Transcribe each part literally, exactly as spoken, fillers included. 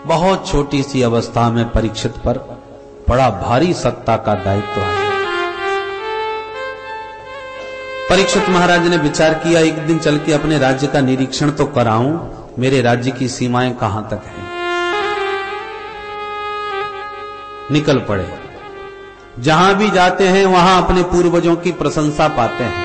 बहुत छोटी सी अवस्था में परीक्षित पर बड़ा भारी सत्ता का दायित्व आया। परीक्षित महाराज ने विचार किया, एक दिन चल के अपने राज्य का निरीक्षण तो कराऊं, मेरे राज्य की सीमाएं कहां तक हैं। निकल पड़े। जहां भी जाते हैं वहां अपने पूर्वजों की प्रशंसा पाते हैं।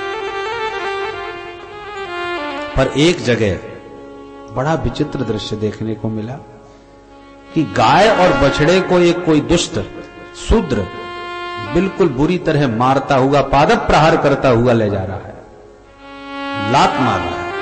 पर एक जगह बड़ा विचित्र दृश्य देखने को मिला कि गाय और बछड़े को एक कोई दुष्ट शूद्र बिल्कुल बुरी तरह मारता हुआ, पादप प्रहार करता हुआ ले जा रहा है, लात मार रहा है।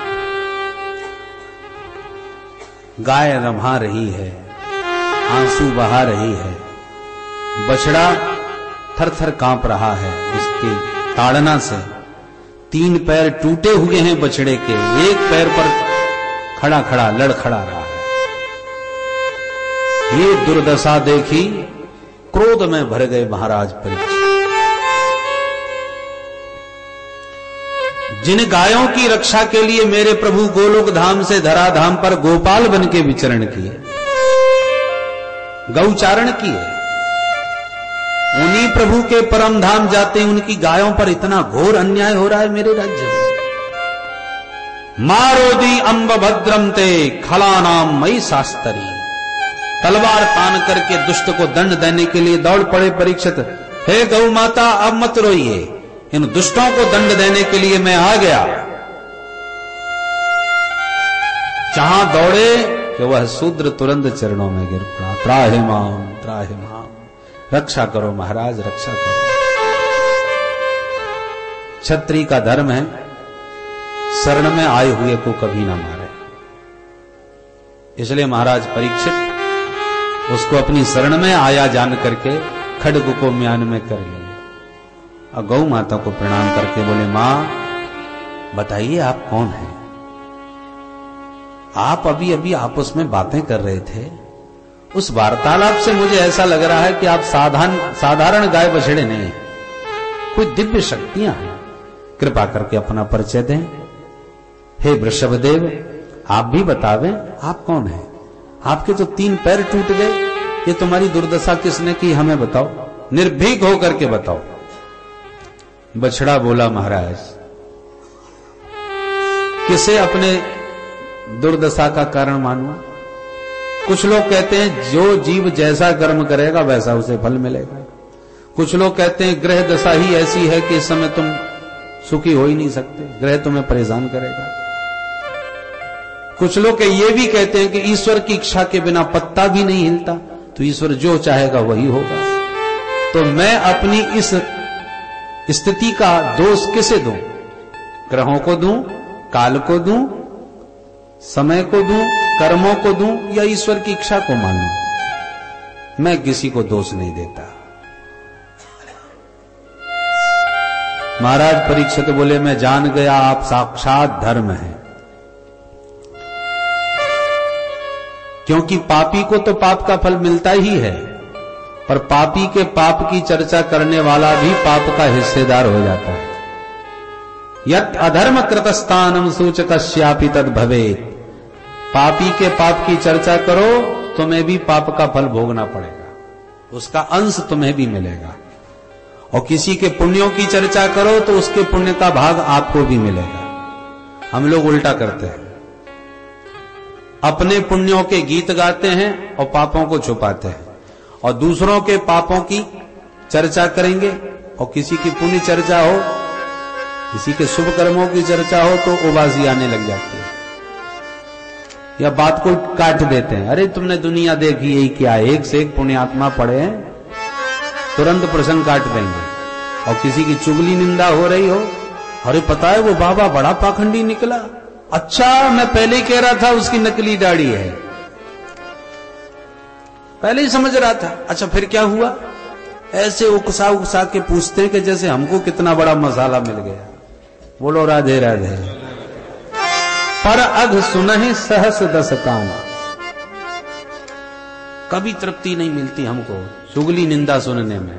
गाय रम्हा रही है, आंसू बहा रही है, बछड़ा थर थर कांप रहा है उसकी ताड़ना से। तीन पैर टूटे हुए हैं बछड़े के, एक पैर पर खड़ा खड़ा लड़खड़ा रहा है। ये दुर्दशा देखी, क्रोध में भर गए महाराज परीक्षित। जिन गायों की रक्षा के लिए मेरे प्रभु गोलोक धाम से धराधाम पर गोपाल बन के विचरण किए, गौचारण किए, उन्हीं प्रभु के परम धाम जाते उनकी गायों पर इतना घोर अन्याय हो रहा है मेरे राज्य में। मारोदी अंब भद्रम ते खलानाम मई शास्त्री। तलवार तान करके दुष्ट को दंड देने के लिए दौड़ पड़े परीक्षित। हे गौ माता, अब मत रोइए, इन दुष्टों को दंड देने के लिए मैं आ गया। जहां दौड़े कि वह शूद्र तुरंत चरणों में गिर पड़ा। त्राहि माम त्राहि माम, रक्षा करो महाराज, रक्षा करो। क्षत्रिय का धर्म है शरण में आए हुए को कभी ना मारे, इसलिए महाराज परीक्षित उसको अपनी शरण में आया जान करके खड्ग को म्यान में कर लिए और गौ माता को प्रणाम करके बोले, मां बताइए आप कौन हैं? आप अभी अभी आपस में बातें कर रहे थे, उस वार्तालाप से मुझे ऐसा लग रहा है कि आप साधारण साधारण गाय बछड़े नहीं, कोई दिव्य शक्तियां हैं। कृपा करके अपना परिचय दें। हे वृषभदेव, आप भी बतावें आप कौन हैं? आपके तो तीन पैर टूट गए, ये तुम्हारी दुर्दशा किसने की, हमें बताओ, निर्भीक होकर के बताओ। बछड़ा बोला, महाराज किसे अपने दुर्दशा का कारण मानूं? कुछ लोग कहते हैं जो जीव जैसा कर्म करेगा वैसा उसे फल मिलेगा। कुछ लोग कहते हैं ग्रह दशा ही ऐसी है कि इस समय तुम सुखी हो ही नहीं सकते, ग्रह तुम्हें परेशान करेगा। कुछ लोग ये भी कहते हैं कि ईश्वर की इच्छा के बिना पत्ता भी नहीं हिलता, तो ईश्वर जो चाहेगा वही होगा। तो मैं अपनी इस स्थिति का दोष किसे दूं? ग्रहों को दूं, काल को दूं, समय को दूं, कर्मों को दूं, या ईश्वर की इच्छा को मानूं? मैं किसी को दोष नहीं देता। महाराज परीक्षित बोले, मैं जान गया आप साक्षात धर्म हैं, क्योंकि पापी को तो पाप का फल मिलता ही है, पर पापी के पाप की चर्चा करने वाला भी पाप का हिस्सेदार हो जाता है। यत् अधर्म कृतस्थानम सूचकस्यापि तद भवेत्। पापी के पाप की चर्चा करो, तुम्हें भी पाप का फल भोगना पड़ेगा, उसका अंश तुम्हें भी मिलेगा। और किसी के पुण्यों की चर्चा करो तो उसके पुण्य का भाग आपको भी मिलेगा। हम लोग उल्टा करते हैं, अपने पुण्यों के गीत गाते हैं और पापों को छुपाते हैं, और दूसरों के पापों की चर्चा करेंगे और किसी की पुण्य चर्चा हो, किसी के शुभ कर्मों की चर्चा हो तो उबासी आने लग जाती है, या बात को काट देते हैं। अरे तुमने दुनिया देखी यही क्या है, एक से एक पुण्यात्मा पड़े हैं, तुरंत प्रसंग काट देंगे। और किसी की चुगली निंदा हो रही हो, अरे पता है वो बाबा बड़ा पाखंडी निकला, अच्छा मैं पहले ही कह रहा था उसकी नकली दाढ़ी है, पहले ही समझ रहा था, अच्छा फिर क्या हुआ? ऐसे उकसा उकसा के पूछते हैं कि जैसे हमको कितना बड़ा मसाला मिल गया। बोलो राधे राधे। पर अघ सुनहि सहस दस कान। कभी तृप्ति नहीं मिलती हमको चुगली निंदा सुनने में,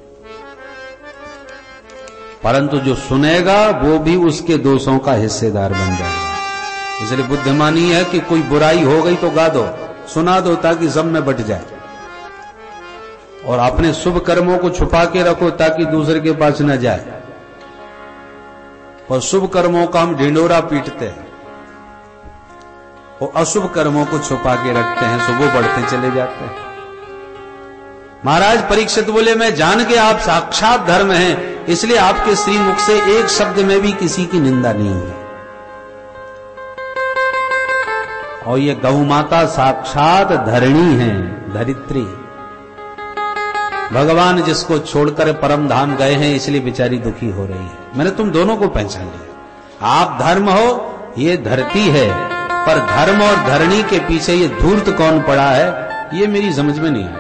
परंतु जो सुनेगा वो भी उसके दोषों का हिस्सेदार बन जाएगा। इसलिए बुद्धिमानी है कि कोई बुराई हो गई तो गा दो, सुना दो ताकि सब में बट जाए, और अपने शुभ कर्मों को छुपा के रखो ताकि दूसरे के पास न जाए। और शुभ कर्मों का हम ढिंडोरा पीटते हैं और अशुभ कर्मों को छुपा के रखते हैं, सुबह बढ़ते चले जाते हैं। महाराज परीक्षित बोले, मैं जान के आप साक्षात धर्म हैं, इसलिए आपके श्रीमुख से एक शब्द में भी किसी की निंदा नहीं हुई। और ये गौ माता साक्षात धरणी है, धरित्री। भगवान जिसको छोड़कर परम धाम गए हैं, इसलिए बेचारी दुखी हो रही है। मैंने तुम दोनों को पहचान लिया। आप धर्म हो, ये धरती है, पर धर्म और धरणी के पीछे ये धूर्त कौन पड़ा है, ये मेरी समझ में नहीं आया।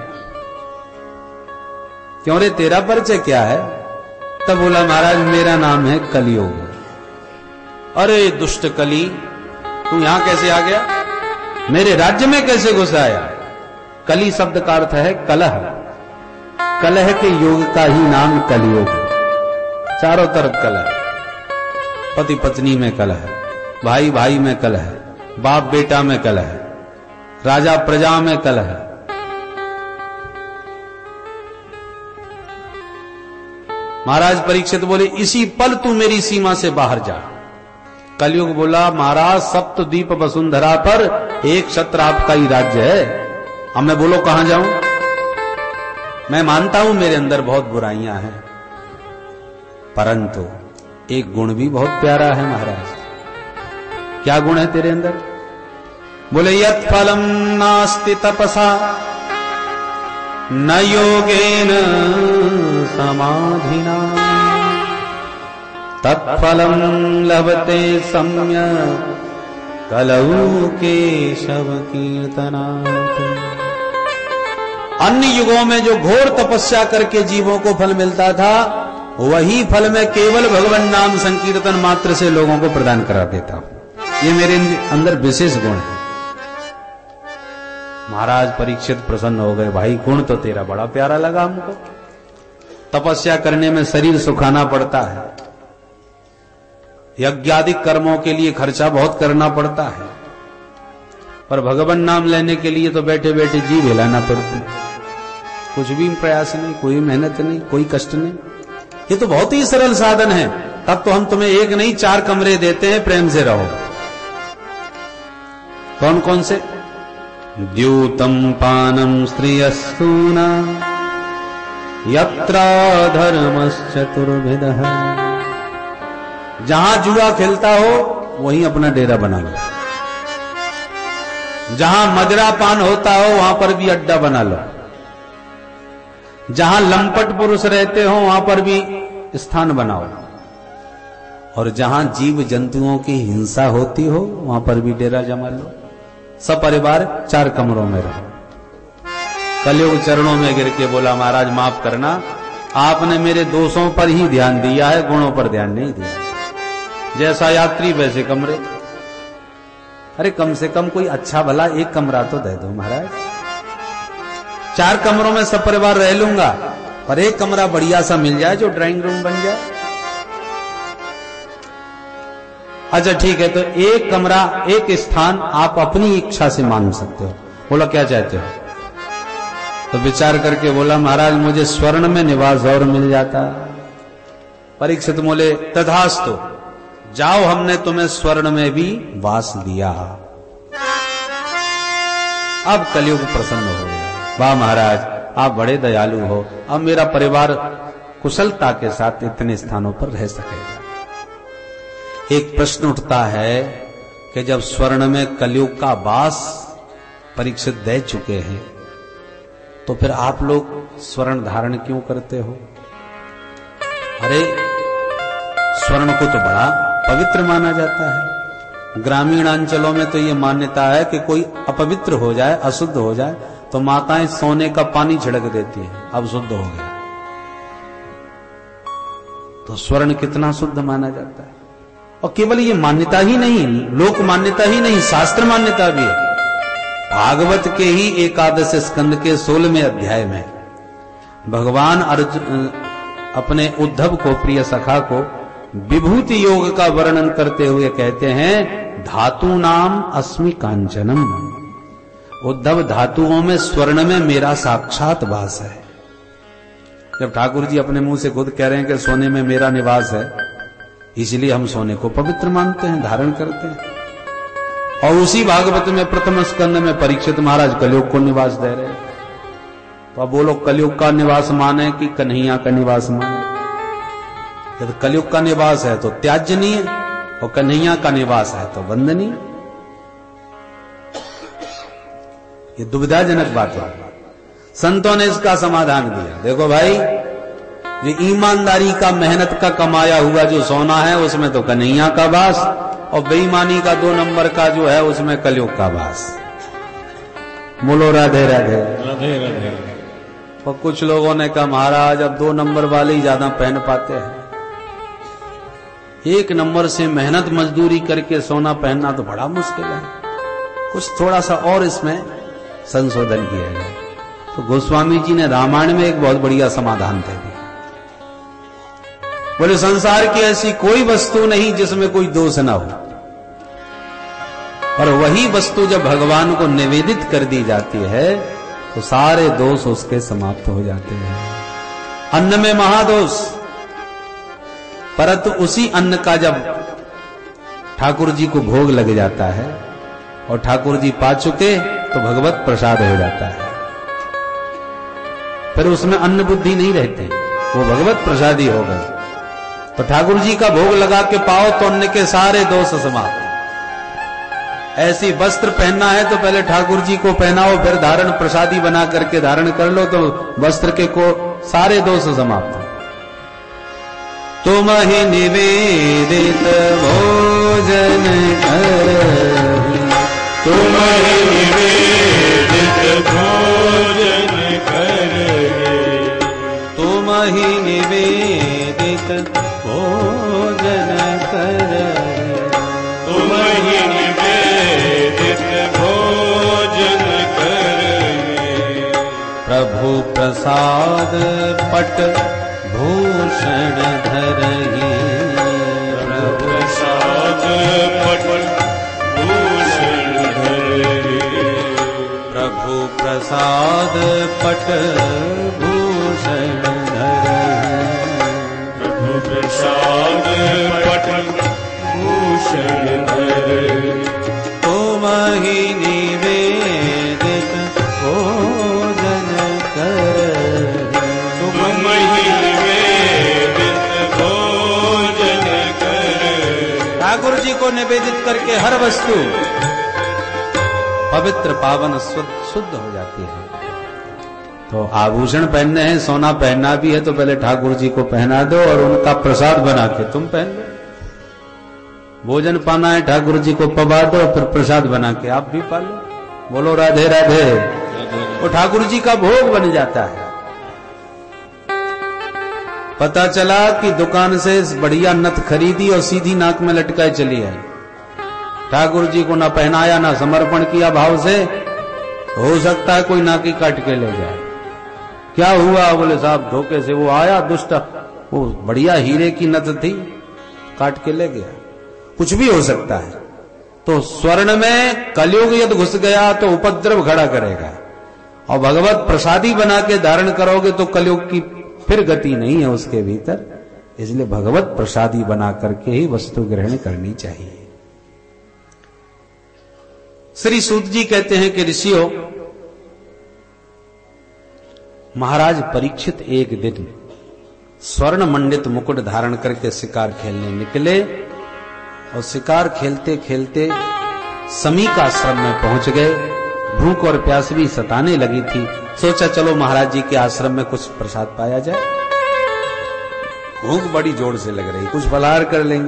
क्यों रे, तेरा परिचय क्या है? तब बोला, महाराज मेरा नाम है कलियुग। अरे दुष्ट कली, तू यहां कैसे आ गया? मेरे राज्य में कैसे घुस आया? कली शब्द का अर्थ है कलह। कलह के योग का ही नाम कलियुग। चारों तरफ कलह, पति पत्नी में कलह, भाई भाई में कलह, बाप बेटा में कलह, राजा प्रजा में कलह। महाराज परीक्षित बोले, इसी पल तू मेरी सीमा से बाहर जा। कलयुग बोला, महाराज सप्तद्वीप वसुंधरा पर एक छत्र आपका ही राज्य है, अब मैं बोलो कहां जाऊं? मैं मानता हूं मेरे अंदर बहुत बुराइयां हैं, परंतु एक गुण भी बहुत प्यारा है महाराज। क्या गुण है तेरे अंदर? बोले, यत् फलम नास्ति तपसा न योगेन समाधिना तत्फलम लभते सम्यक् कलौ केशव कीर्तनात्। अन्य युगों में जो घोर तपस्या करके जीवों को फल मिलता था, वही फल मैं केवल भगवान नाम संकीर्तन मात्र से लोगों को प्रदान करा देता हूं। ये मेरे अंदर विशेष गुण है। महाराज परीक्षित प्रसन्न हो गए, भाई गुण तो तेरा बड़ा प्यारा लगा हमको। तपस्या करने में शरीर सुखाना पड़ता है, यज्ञादिक कर्मों के लिए खर्चा बहुत करना पड़ता है, पर भगवान नाम लेने के लिए तो बैठे बैठे जीव हिलाना पड़ता है। कुछ भी प्रयास नहीं, कोई मेहनत नहीं, कोई कष्ट नहीं, ये तो बहुत ही सरल साधन है। तब तो हम तुम्हें एक नहीं चार कमरे देते हैं, प्रेम से रहो। कौन कौन से? द्यूतम पानम स्त्रियस्तूना यत्रा धर्मश्चतुर्भिदः। जहां जुआ खेलता हो वहीं अपना डेरा बना लो, जहां मदिरा पान होता हो वहां पर भी अड्डा बना लो, जहां लंपट पुरुष रहते हो वहां पर भी स्थान बनाओ, और जहां जीव जंतुओं की हिंसा होती हो वहां पर भी डेरा जमा लो। सब परिवार चार कमरों में रहो। कलयुग चरणों में गिर के बोला, महाराज माफ करना, आपने मेरे दोषों पर ही ध्यान दिया है, गुणों पर ध्यान नहीं दिया। जैसा यात्री वैसे कमरे। अरे कम से कम कोई अच्छा भला एक कमरा तो दे दो महाराज। चार कमरों में सब परिवार रह लूंगा, पर एक कमरा बढ़िया सा मिल जाए जो ड्राइंग रूम बन जाए। अच्छा ठीक है, तो एक कमरा, एक स्थान आप अपनी इच्छा से मांग सकते हो। बोला क्या चाहते हो? तो विचार करके बोला, महाराज मुझे स्वर्ण में निवास और मिल जाता। परीक्षित बोले, तथास्तु, जाओ हमने तुम्हें स्वर्ण में भी वास दिया। अब कलयुग प्रसन्न हो गया। वाह महाराज, आप बड़े दयालु हो, अब मेरा परिवार कुशलता के साथ इतने स्थानों पर रह सकेगा। एक प्रश्न उठता है कि जब स्वर्ण में कलयुग का वास परीक्षित दे चुके हैं, तो फिर आप लोग स्वर्ण धारण क्यों करते हो? अरे स्वर्ण को तो बड़ा पवित्र माना जाता है। ग्रामीण अंचलों में तो ये मान्यता है कि कोई अपवित्र हो जाए, अशुद्ध हो जाए, तो माताएं सोने का पानी छिड़क देती हैं, अब शुद्ध हो गया। तो स्वर्ण कितना शुद्ध माना जाता है। और केवल ये मान्यता ही नहीं, लोक मान्यता ही नहीं, शास्त्र मान्यता भी है। भागवत के ही एकादश स्कंद के सोलहवें अध्याय में भगवान अर्जुन अपने उद्धव को, प्रिय सखा को, विभूति योग का वर्णन करते हुए कहते हैं, धातु नाम अस्मि कांचनम। उद्धव धातुओं में स्वर्ण में मेरा साक्षात वास है। जब ठाकुर जी अपने मुंह से खुद कह रहे हैं कि सोने में मेरा निवास है, इसलिए हम सोने को पवित्र मानते हैं, धारण करते हैं। और उसी भागवत में प्रथम स्कंद में परीक्षित महाराज कलयुग को निवास दे रहे हैं। तो अब बोलो कलयुग का निवास माने कि कन्हैया का निवास माने? जब कलयुग का निवास है तो त्याज्यनीय और कन्हैया का निवास है तो वंदनीय। ये दुविधाजनक बात है। संतों ने इसका समाधान दिया। देखो भाई, ये ईमानदारी का मेहनत का कमाया हुआ जो सोना है उसमें तो कन्हैया का वास, और बेईमानी का दो नंबर का जो है उसमें कलयुग का वास। बोलो राधे राधे राधे राधे। और कुछ लोगों ने कहा महाराज अब दो नंबर वाले ही ज्यादा पहन पाते हैं, एक नंबर से मेहनत मजदूरी करके सोना पहनना तो बड़ा मुश्किल है, कुछ थोड़ा सा और इसमें संशोधन किया जाए। तो गोस्वामी जी ने रामायण में एक बहुत बढ़िया समाधान दे दिया। बोले संसार की ऐसी कोई वस्तु नहीं जिसमें कोई दोष ना हो, और वही वस्तु जब भगवान को निवेदित कर दी जाती है तो सारे दोष उसके समाप्त हो जाते हैं। अन्न में महादोष, परंतु उसी अन्न का जब ठाकुर जी को भोग लग जाता है और ठाकुर जी पा चुके तो भगवत प्रसाद हो जाता है। फिर उसमें अन्न बुद्धि नहीं रहती, वो भगवत प्रसादी हो गए। तो ठाकुर जी का भोग लगा के पाओ तो अन्न के सारे दोष समाप्त। ऐसी वस्त्र पहनना है तो पहले ठाकुर जी को पहनाओ, फिर धारण प्रसादी बना करके धारण कर लो तो वस्त्र के को सारे दोष समाप्त। तुम ही निवेदित भोजन करहि, तुम ही निवेदित भोजन करहि, तुम ही निवेदित भोजन करहि, तुम ही निवेदित भोजन करहि। प्रभु प्रसाद पट भूषण धरहि, प्रभु प्रसाद पट भूषण धरहि, प्रभु प्रसाद पट भूषण धरहि, प्रभु प्रसाद पट भूषण धरहि। तुम ही निवेदित भोजन करहि, तुम ही निवेदित भोजन करहि। ठाकुर जी को निवेदित करके हर वस्तु पवित्र पावन शुद्ध शुद्ध हो जाती है। तो आभूषण पहनने हैं, सोना पहनना भी है तो पहले ठाकुर जी को पहना दो और उनका प्रसाद बना के तुम पहन लो। भोजन पाना है ठाकुर जी को पवा दो, फिर प्रसाद बना के आप भी पा लो। बोलो राधे राधे। वो ठाकुर जी का भोग बन जाता है। पता चला कि दुकान से बढ़िया नथ खरीदी और सीधी नाक में लटकाए चली आई, ठाकुर जी को ना पहनाया ना समर्पण किया भाव से, हो सकता है कोई नाकी काट के ले जाए। क्या हुआ? बोले साहब धोखे से वो आया दुष्ट, वो बढ़िया हीरे की नथ थी, काट के ले गया। कुछ भी हो सकता है। तो स्वर्ण में कलयुग यदि घुस गया तो उपद्रव खड़ा करेगा, और भगवत प्रसादी बना के धारण करोगे तो कलयुग की फिर गति नहीं है उसके भीतर। इसलिए भगवत प्रसादी बना करके ही वस्तु ग्रहण करनी चाहिए। श्री सूत जी कहते हैं कि ऋषियों, महाराज परीक्षित एक दिन स्वर्ण मंडित मुकुट धारण करके शिकार खेलने निकले, और शिकार खेलते खेलते समी का आश्रम में पहुंच गए। भूख और प्यास भी सताने लगी थी। सोचा चलो महाराज जी के आश्रम में कुछ प्रसाद पाया जाए। भूख बड़ी जोर से लग रही, कुछ फलाहार कर लेंगे।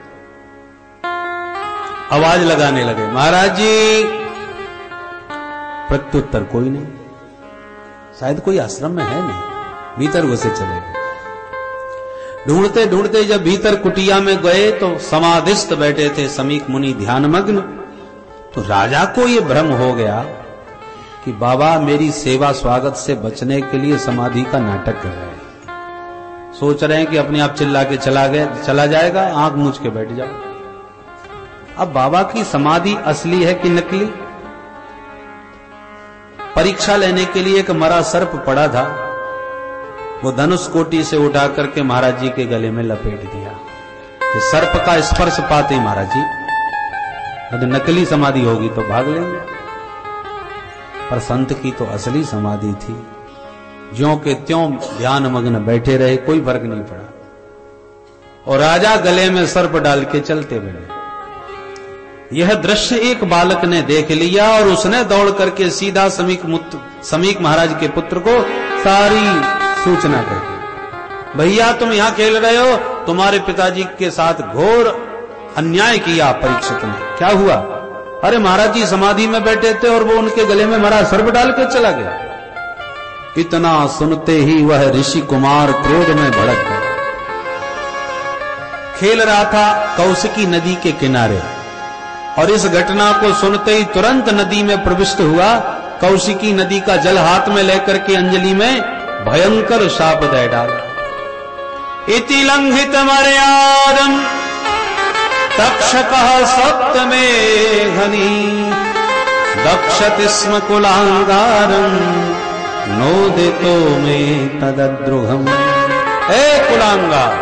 आवाज लगाने लगे, महाराज जी। प्रत्युत्तर कोई नहीं, शायद कोई आश्रम में है नहीं। भीतर घुसे चले गए। ढूंढते ढूंढते जब भीतर कुटिया में गए तो समाधिस्थ बैठे थे समीक मुनि ध्यानमग्न। तो राजा को यह भ्रम हो गया कि बाबा मेरी सेवा स्वागत से बचने के लिए समाधि का नाटक कर रहे हैं। सोच रहे हैं कि अपने आप चिल्ला के चला गए चला जाएगा, आंख मूंझ के बैठ जाओ। अब बाबा की समाधि असली है कि नकली? परीक्षा लेने के लिए एक मरा सर्प पड़ा था, वो धनुष कोटि से उठा करके महाराज जी के गले में लपेट दिया। कि सर्प का स्पर्श पाते ही महाराज जी, यदि नकली समाधि होगी तो भाग लेंगे, पर संत की तो असली समाधि थी। ज्यों के त्यों ध्यान मग्न बैठे रहे, कोई फर्क नहीं पड़ा। और राजा गले में सर्प डाल के चलते बने। यह दृश्य एक बालक ने देख लिया और उसने दौड़ करके सीधा समीक समीक महाराज के पुत्र को सारी सूचना कर दी। भैया तुम यहां खेल रहे हो, तुम्हारे पिताजी के साथ घोर अन्याय किया परीक्षित ने। क्या हुआ? अरे महाराज जी समाधि में बैठे थे और वो उनके गले में मरा सर्प डाल के चला गया। इतना सुनते ही वह ऋषि कुमार क्रोध में भड़क गया। खेल रहा था कौशिकी नदी के किनारे और इस घटना को सुनते ही तुरंत नदी में प्रविष्ट हुआ। कौशिकी नदी का जल हाथ में लेकर के अंजलि में भयंकर शाप दे डाला। इति लंघित मर्यादम तक्षकः सप्तमे घनी दक्षति स्म कुलांगारम नोदितो में तदद्रुघम। हे कुलांगार,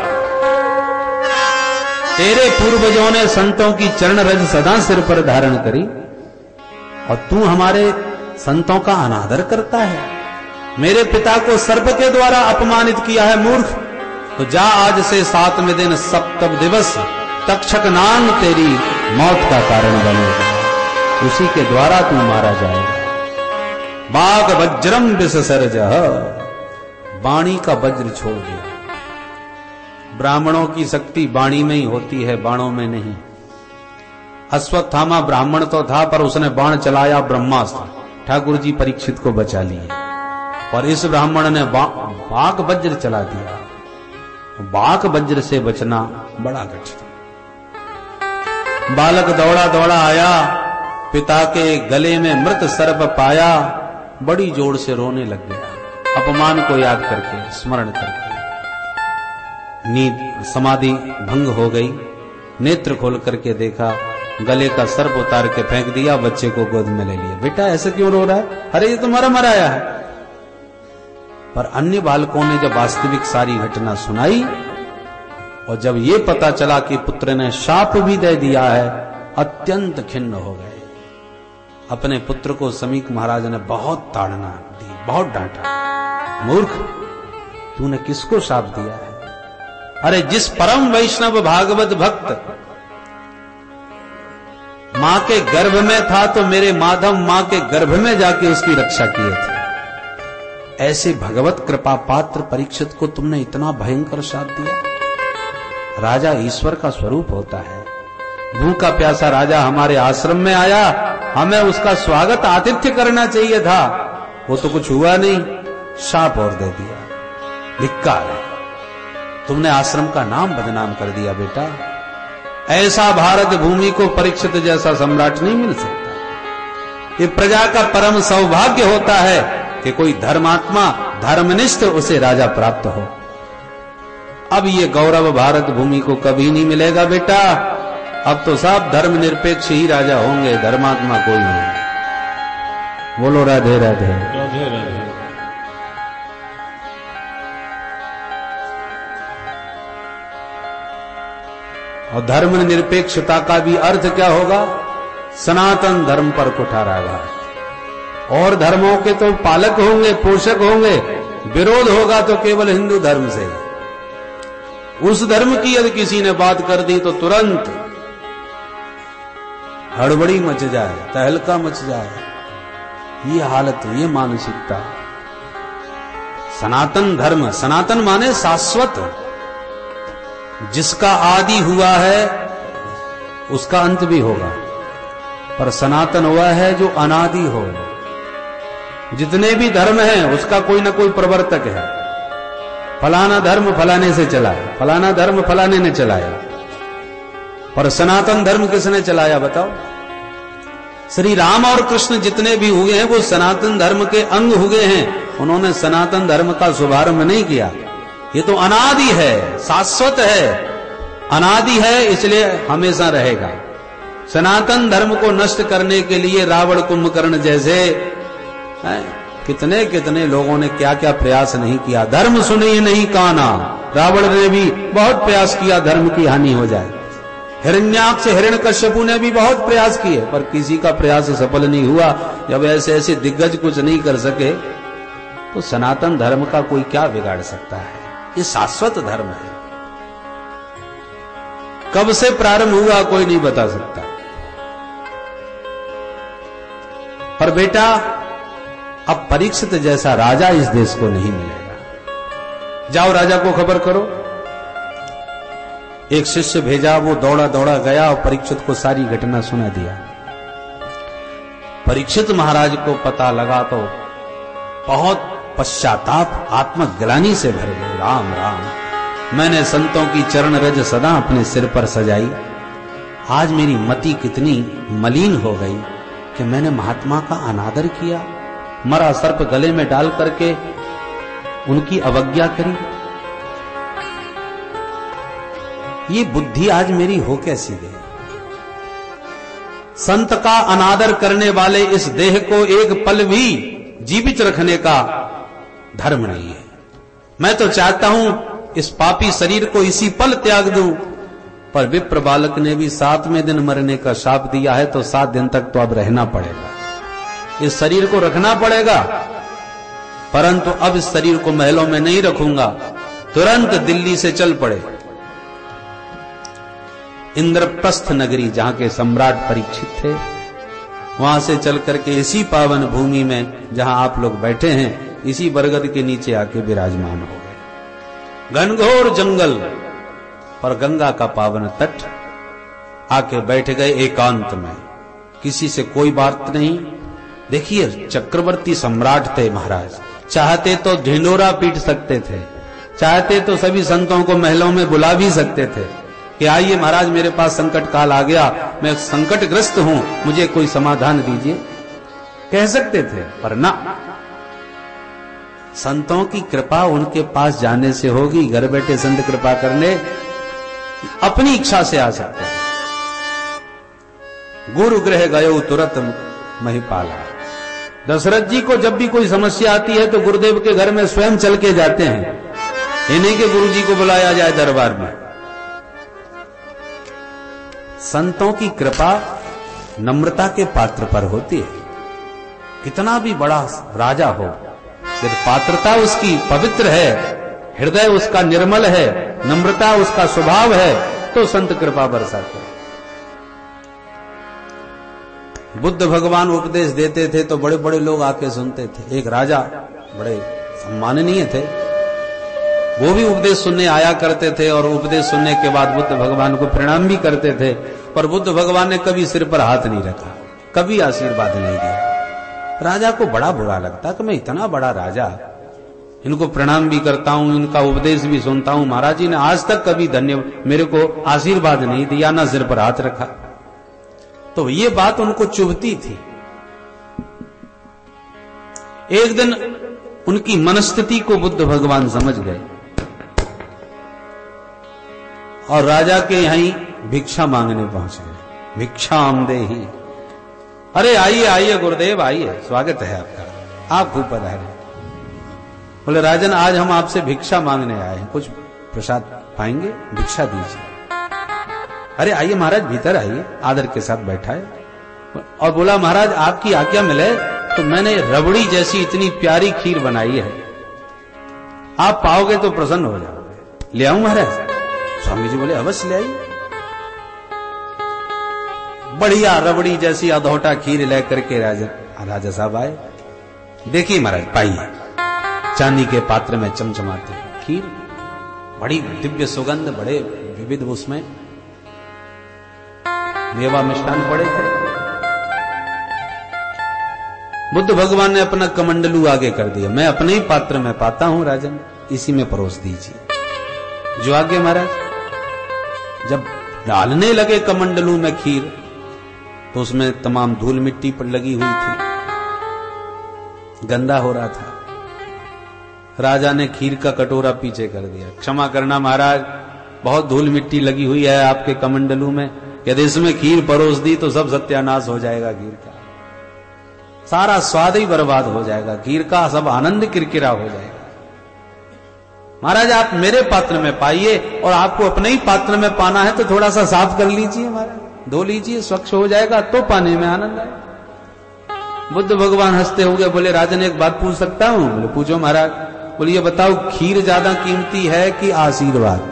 तेरे पूर्वजों ने संतों की चरण रज सदा सिर पर धारण करी और तू हमारे संतों का अनादर करता है। मेरे पिता को सर्प के द्वारा अपमानित किया है मूर्ख। तो जा, आज से सातवें दिन सप्तम दिवस तक्षक नाग तेरी मौत का कारण बनेगा, उसी के द्वारा तू मारा जाएगा। बाघ वज्रम विससर्ज, वाणी का वज्र छोड़ दिया। ब्राह्मणों की शक्ति वाणी में ही होती है, बाणों में नहीं। अश्वत्थामा ब्राह्मण तो था पर उसने बाण चलाया ब्रह्मास्त्र, ठाकुर जी परीक्षित को बचा लिए। और इस ब्राह्मण ने बाघ वज्र चला दिया। बाघ वज्र से बचना बड़ा कठिन। बालक दौड़ा दौड़ा आया, पिता के गले में मृत सर्प पाया, बड़ी जोर से रोने लग गया, अपमान को याद करके, स्मरण करके। नींद समाधि भंग हो गई। नेत्र खोल करके देखा, गले का सर्प उतार के फेंक दिया, बच्चे को गोद में ले लिया। बेटा ऐसे क्यों रो रहा है? अरे ये तो मरा मराया है। पर अन्य बालकों ने जब वास्तविक सारी घटना सुनाई और जब ये पता चला कि पुत्र ने शाप भी दे दिया है, अत्यंत खिन्न हो गए। अपने पुत्र को समीक महाराज ने बहुत ताड़ना दी, बहुत डांटा। मूर्ख, तूने किसको शाप दिया है? अरे जिस परम वैष्णव भागवत भक्त मां के गर्भ में था तो मेरे माधव मां के गर्भ में जाके उसकी रक्षा किए थे, ऐसे भगवत कृपा पात्र परीक्षित को तुमने इतना भयंकर शाप दिया। राजा ईश्वर का स्वरूप होता है। भूखा प्यासा राजा हमारे आश्रम में आया, हमें उसका स्वागत आतिथ्य करना चाहिए था, वो तो कुछ हुआ नहीं, शाप और दे दिया। धिक्कार है, तुमने आश्रम का नाम बदनाम कर दिया। बेटा ऐसा भारत भूमि को परीक्षित जैसा सम्राट नहीं मिल सकता। ये प्रजा का परम सौभाग्य होता है कि कोई धर्मात्मा धर्मनिष्ठ उसे राजा प्राप्त हो। अब ये गौरव भारत भूमि को कभी नहीं मिलेगा बेटा। अब तो सब धर्मनिरपेक्ष ही राजा होंगे, धर्मात्मा कोई नहीं। बोलो राधे राधे राधे राधे। और धर्म निरपेक्षता का भी अर्थ क्या होगा? सनातन धर्म पर कुठाराघात। और धर्मों के तो पालक होंगे, पोषक होंगे, विरोध होगा तो केवल हिंदू धर्म से। उस धर्म की यदि किसी ने बात कर दी तो तुरंत हड़बड़ी मच जाए, तहलका मच जाए। ये हालत, ये मानसिकता। सनातन धर्म, सनातन माने शाश्वत, जिसका आदि हुआ है उसका अंत भी होगा, पर सनातन हुआ है जो अनादि हो। जितने भी धर्म हैं उसका कोई ना कोई प्रवर्तक है। फलाना धर्म फलाने से चला है, फलाना धर्म फलाने ने चलाया, पर सनातन धर्म किसने चलाया बताओ? श्री राम और कृष्ण जितने भी हुए हैं वो सनातन धर्म के अंग हुए हैं। उन्होंने सनातन धर्म का शुभारंभ नहीं किया। ये तो अनादि है, शाश्वत है, अनादि है, इसलिए हमेशा रहेगा। सनातन धर्म को नष्ट करने के लिए रावण कुंभकर्ण जैसे है? कितने कितने लोगों ने क्या क्या प्रयास नहीं किया। धर्म सुनिए नहीं काना, रावण ने भी बहुत प्रयास किया धर्म की हानि हो जाए। हिरण्याक्ष हिरण्यकश्यपु ने भी बहुत प्रयास किए, पर किसी का प्रयास सफल नहीं हुआ। जब ऐसे ऐसे दिग्गज कुछ नहीं कर सके तो सनातन धर्म का कोई क्या बिगाड़ सकता है? ये शाश्वत धर्म है। कब से प्रारंभ हुआ कोई नहीं बता सकता। पर बेटा, अब परीक्षित जैसा राजा इस देश को नहीं मिलेगा। जाओ राजा को खबर करो। एक शिष्य भेजा, वो दौड़ा दौड़ा गया और परीक्षित को सारी घटना सुना दिया। परीक्षित महाराज को पता लगा तो बहुत पश्चाताप, आत्मग्लानि से भर गए। राम राम, मैंने संतों की चरण रज सदा अपने सिर पर सजाई, आज मेरी मति कितनी मलिन हो गई कि मैंने महात्मा का अनादर किया, मरा सर्प गले में डाल करके उनकी अवज्ञा करी। ये बुद्धि आज मेरी हो कैसी गई? संत का अनादर करने वाले इस देह को एक पल भी जीवित रखने का धर्म नहीं है। मैं तो चाहता हूं इस पापी शरीर को इसी पल त्याग दूं, पर विप्र बालक ने भी सातवें दिन मरने का शाप दिया है, तो सात दिन तक तो अब रहना पड़ेगा, इस शरीर को रखना पड़ेगा। परंतु अब इस शरीर को महलों में नहीं रखूंगा, तुरंत दिल्ली से चल पड़े। इंद्रप्रस्थ नगरी, जहां के सम्राट परीक्षित थे, वहां से चल करके इसी पावन भूमि में जहां आप लोग बैठे हैं, इसी बरगद के नीचे आके विराजमान हो गए। घनघोर जंगल और गंगा का पावन तट, आके बैठ गए एकांत में, किसी से कोई बात नहीं। देखिए, चक्रवर्ती सम्राट थे महाराज, चाहते तो ढिंडोरा पीट सकते थे, चाहते तो सभी संतों को महलों में बुला भी सकते थे कि आइए महाराज, मेरे पास संकट काल आ गया, मैं संकटग्रस्त हूं, मुझे कोई समाधान दीजिए, कह सकते थे। पर ना, संतों की कृपा उनके पास जाने से होगी। घर बैठे संत कृपा करने अपनी इच्छा से आ सकते हैं। गुरु गृह गयो तुरंत महिपाला। दशरथ जी को जब भी कोई समस्या आती है तो गुरुदेव के घर में स्वयं चल के जाते हैं, इन्हीं के गुरु जी को बुलाया जाए दरबार में। संतों की कृपा नम्रता के पात्र पर होती है। कितना भी बड़ा राजा हो, यदि पात्रता उसकी पवित्र है, हृदय उसका निर्मल है, नम्रता उसका स्वभाव है, तो संत कृपा बरसाते हैं। बुद्ध भगवान उपदेश देते थे तो बड़े बड़े लोग आके सुनते थे। एक राजा बड़े सम्माननीय थे, वो भी उपदेश सुनने आया करते थे, और उपदेश सुनने के बाद बुद्ध भगवान को प्रणाम भी करते थे। पर बुद्ध भगवान ने कभी सिर पर हाथ नहीं रखा, कभी आशीर्वाद नहीं दिया। राजा को बड़ा बुरा लगता कि मैं इतना बड़ा राजा, इनको प्रणाम भी करता हूं, इनका उपदेश भी सुनता हूं, महाराज जी ने आज तक कभी धन्य मेरे को आशीर्वाद नहीं दिया, ना सिर पर हाथ रखा। तो ये बात उनको चुभती थी। एक दिन उनकी मनस्थिति को बुद्ध भगवान समझ गए और राजा के यहीं भिक्षा मांगने पहुंच गए। भिक्षाम देहि। अरे आइए आइए गुरुदेव, आइए, स्वागत है आपका, आप खूब पधारे। बोले राजन, आज हम आपसे भिक्षा मांगने आए हैं, कुछ प्रसाद पाएंगे, भिक्षा दीजिए। अरे आइए महाराज, भीतर आइए, आदर के साथ बैठा है। और बोला महाराज, आपकी आज्ञा मिले तो मैंने रबड़ी जैसी इतनी प्यारी खीर बनाई है, आप पाओगे तो प्रसन्न हो जाओगे, ले आऊं महाराज? स्वामी जी बोले अवश्य ले आइए। बढ़िया रबड़ी जैसी अधोटा खीर लेकर के राजा राजा साहब आए। देखिए महाराज, पाइए, चांदी के पात्र में चमचमाते खीर, बड़ी दिव्य सुगंध, बड़े विविध उसमें मेवा मिष्ठान पड़े थे। बुद्ध भगवान ने अपना कमंडलू आगे कर दिया, मैं अपने ही पात्र में पाता हूं राजन, इसी में परोस दीजिए। जो आगे महाराज जब डालने लगे कमंडलू में खीर, तो उसमें तमाम धूल मिट्टी पर लगी हुई थी, गंदा हो रहा था। राजा ने खीर का कटोरा पीछे कर दिया। क्षमा करना महाराज, बहुत धूल मिट्टी लगी हुई है आपके कमंडलू में, यदि इसमें खीर परोस दी तो सब सत्यानाश हो जाएगा खीर का। सारा स्वाद ही बर्बाद हो जाएगा, खीर का सब आनंद किरकिरा हो जाएगा। महाराज आप मेरे पात्र में पाइए, और आपको अपने ही पात्र में पाना है तो थोड़ा सा साफ कर लीजिए महाराज, धो लीजिए, स्वच्छ हो जाएगा तो पाने में आनंद आएगा। बुद्ध भगवान हंसते हुए बोले, राजन एक बात पूछ सकता हूं? बोले पूछो महाराज। बोले ये बताओ, खीर ज्यादा कीमती है कि आशीर्वाद?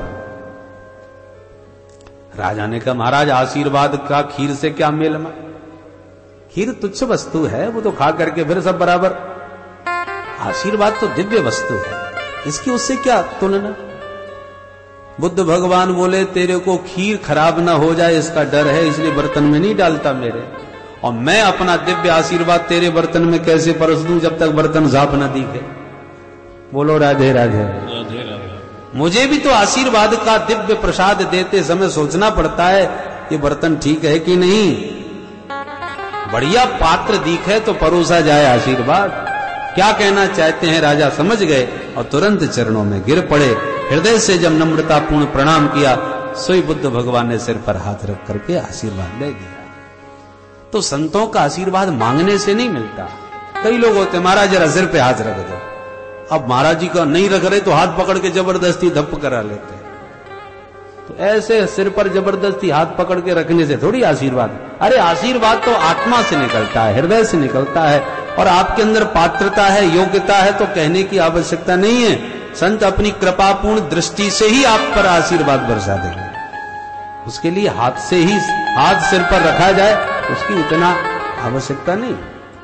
राजा ने कहा, महाराज आशीर्वाद का खीर से क्या मेल में? खीर तुच्छ वस्तु है, वो तो खा करके फिर सब बराबर। आशीर्वाद तो दिव्य वस्तु है, इसकी उससे क्या तुलना? बुद्ध भगवान बोले, तेरे को खीर खराब ना हो जाए इसका डर है, इसलिए बर्तन में नहीं डालता मेरे, और मैं अपना दिव्य आशीर्वाद तेरे बर्तन में कैसे परस दूं जब तक बर्तन साफ न दिखे। बोलो राधे राधे। राधे राधे। मुझे भी तो आशीर्वाद का दिव्य प्रसाद देते समय सोचना पड़ता है, ये बर्तन ठीक है कि नहीं। बढ़िया पात्र दिखे तो परोसा जाए आशीर्वाद। क्या कहना चाहते हैं राजा समझ गए, और तुरंत चरणों में गिर पड़े। हृदय से जब नम्रतापूर्ण प्रणाम किया, सोई बुद्ध भगवान ने सिर पर हाथ रख करके आशीर्वाद ले दिया। तो संतों का आशीर्वाद मांगने से नहीं मिलता। कई लोग होते, महाराज जरा सिर पे हाथ रख दो। अब महाराज जी का नहीं रख रहे तो हाथ पकड़ के जबरदस्ती धप्प करा लेते हैं। तो ऐसे सिर पर जबरदस्ती हाथ पकड़ के रखने से थोड़ी आशीर्वाद। अरे आशीर्वाद तो आत्मा से निकलता है, हृदय से निकलता है, और आपके अंदर पात्रता है, योग्यता है, तो कहने की आवश्यकता नहीं है। संत अपनी कृपापूर्ण दृष्टि से ही आप पर आशीर्वाद बरसा देंगे। उसके लिए हाथ से ही हाथ सिर पर रखा जाए, उसकी उतना आवश्यकता नहीं।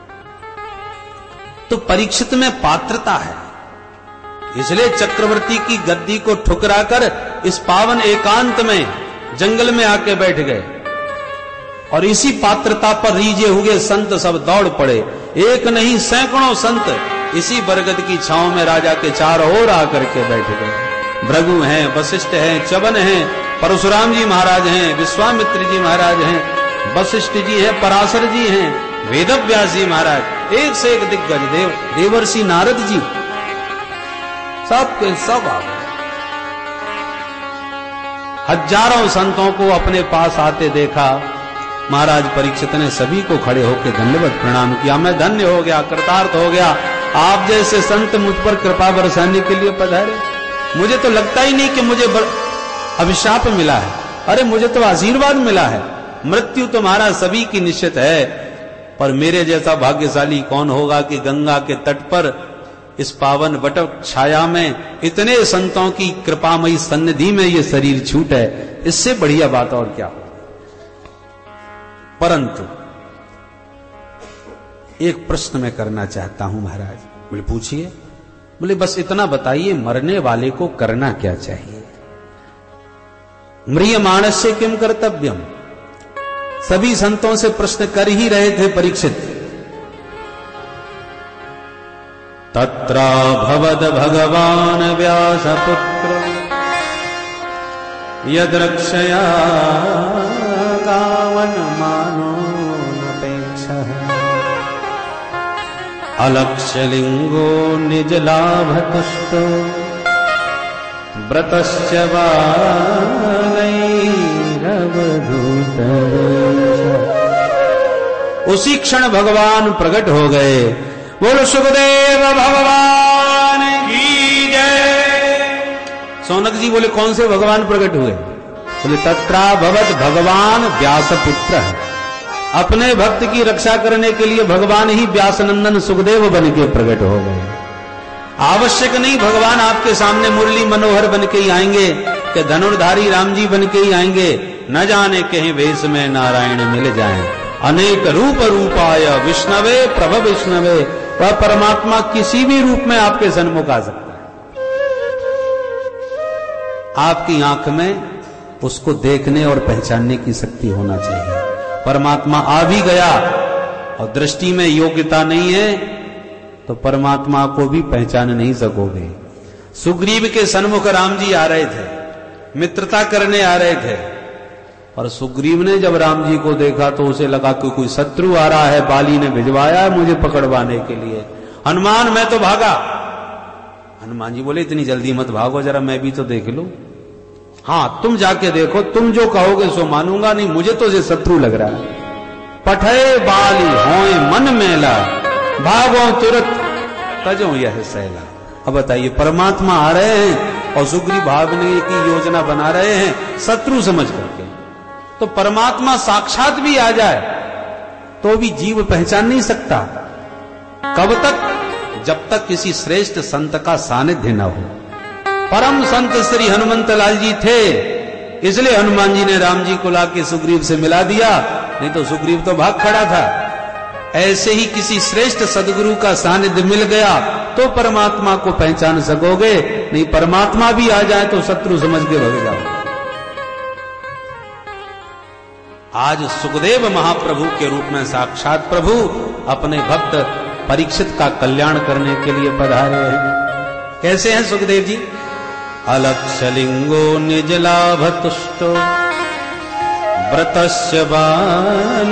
तो परीक्षित में पात्रता है, इसलिए चक्रवर्ती की गद्दी को ठुकराकर इस पावन एकांत में जंगल में आके बैठ गए, और इसी पात्रता पर रीझे हुए संत सब दौड़ पड़े। एक नहीं सैकड़ों संत इसी बरगद की छांव में राजा के चारों ओर आकर के बैठ गए। भृगु हैं, वशिष्ठ हैं, च्यवन हैं, परशुराम जी महाराज हैं, विश्वामित्र जी महाराज हैं, वशिष्ठ जी हैं, पराशर जी हैं, वेदव्यास जी महाराज, एक से एक दिग्गज देव, देवर्षि नारद जी, सब के सब आ गए। हजारों संतों को अपने पास आते देखा। महाराज परीक्षित ने सभी को खड़े होकर दंडवत प्रणाम किया। मैं धन्य हो गया, कृतार्थ हो गया, आप जैसे संत मुझ पर कृपा बरसाने के लिए पधारे। मुझे तो लगता ही नहीं कि मुझे अभिशाप मिला है, अरे मुझे तो आशीर्वाद मिला है। मृत्यु तुम्हारा सभी की निश्चित है, पर मेरे जैसा भाग्यशाली कौन होगा कि गंगा के तट पर इस पावन वट छाया में इतने संतों की कृपामयी सन्निधि में ये शरीर छूटे। इससे बढ़िया बात और क्या हो। परंतु एक प्रश्न मैं करना चाहता हूं महाराज। बोले पूछिए। बोले बस इतना बताइए, मरने वाले को करना क्या चाहिए? म्रियमाणस्य किम कर्तव्यम। सभी संतों से प्रश्न कर ही रहे थे परीक्षित। तत्रा भवद भगवान व्यासपुत्र यद्रक्षया गावन मानो नपेक्षः अलक्ष्य लिंगो निज लाभ तुष्टो व्रतश्च बालैरवधूत। उसी क्षण भगवान प्रकट हो गए। बोलो सुखदेव भगवान की जय। सौनक जी बोले कौन से भगवान प्रकट हुए? बोले तत्रा भवत भगवान व्यासपुत्र है। अपने भक्त की रक्षा करने के लिए भगवान ही व्यासनंदन सुखदेव बन के प्रकट हो गए। आवश्यक नहीं भगवान आपके सामने मुरली मनोहर बन के ही आएंगे कि धनुर्धारी राम जी बन के ही आएंगे। न जाने कहीं वेश में नारायण मिल जाएं। अनेक रूप रूपाय विष्णवे प्रभ विष्णवे। वह परमात्मा किसी भी रूप में आपके सन्मुख आ सकता है। आपकी आंख में उसको देखने और पहचानने की शक्ति होना चाहिए। परमात्मा आ भी गया और दृष्टि में योग्यता नहीं है तो परमात्मा को भी पहचान नहीं सकोगे। सुग्रीव के सन्मुख राम जी आ रहे थे, मित्रता करने आ रहे थे, और सुग्रीव ने जब राम जी को देखा तो उसे लगा कि कोई शत्रु आ रहा है, बाली ने भिजवाया है मुझे पकड़वाने के लिए। हनुमान मैं तो भागा। हनुमान जी बोले इतनी जल्दी मत भागो, जरा मैं भी तो देख लूं। हाँ तुम जाके देखो, तुम जो कहोगे सो मानूंगा, नहीं मुझे तो ये शत्रु लग रहा है। पठे बाली होए मन मेला, भागो तुरंत तजो यह सैला। अब बताइए, परमात्मा आ रहे हैं और सुग्रीव भागने की योजना बना रहे हैं शत्रु समझ करके। तो परमात्मा साक्षात भी आ जाए तो भी जीव पहचान नहीं सकता। कब तक? जब तक किसी श्रेष्ठ संत का सानिध्य न हो। परम संत श्री हनुमंत लाल जी थे, इसलिए हनुमान जी ने राम जी को लाके सुग्रीव से मिला दिया, नहीं तो सुग्रीव तो भाग खड़ा था। ऐसे ही किसी श्रेष्ठ सदगुरु का सानिध्य मिल गया तो परमात्मा को पहचान सकोगे, नहीं परमात्मा भी आ जाए तो शत्रु समझ के भाग जाओ। आज सुखदेव महाप्रभु के रूप में साक्षात प्रभु अपने भक्त परीक्षित का कल्याण करने के लिए पधारे हैं। कैसे हैं सुखदेव जी? अलक्षलिंगो निज लाभ तुष्टो व्रतस्य बालैरवधूतदेश।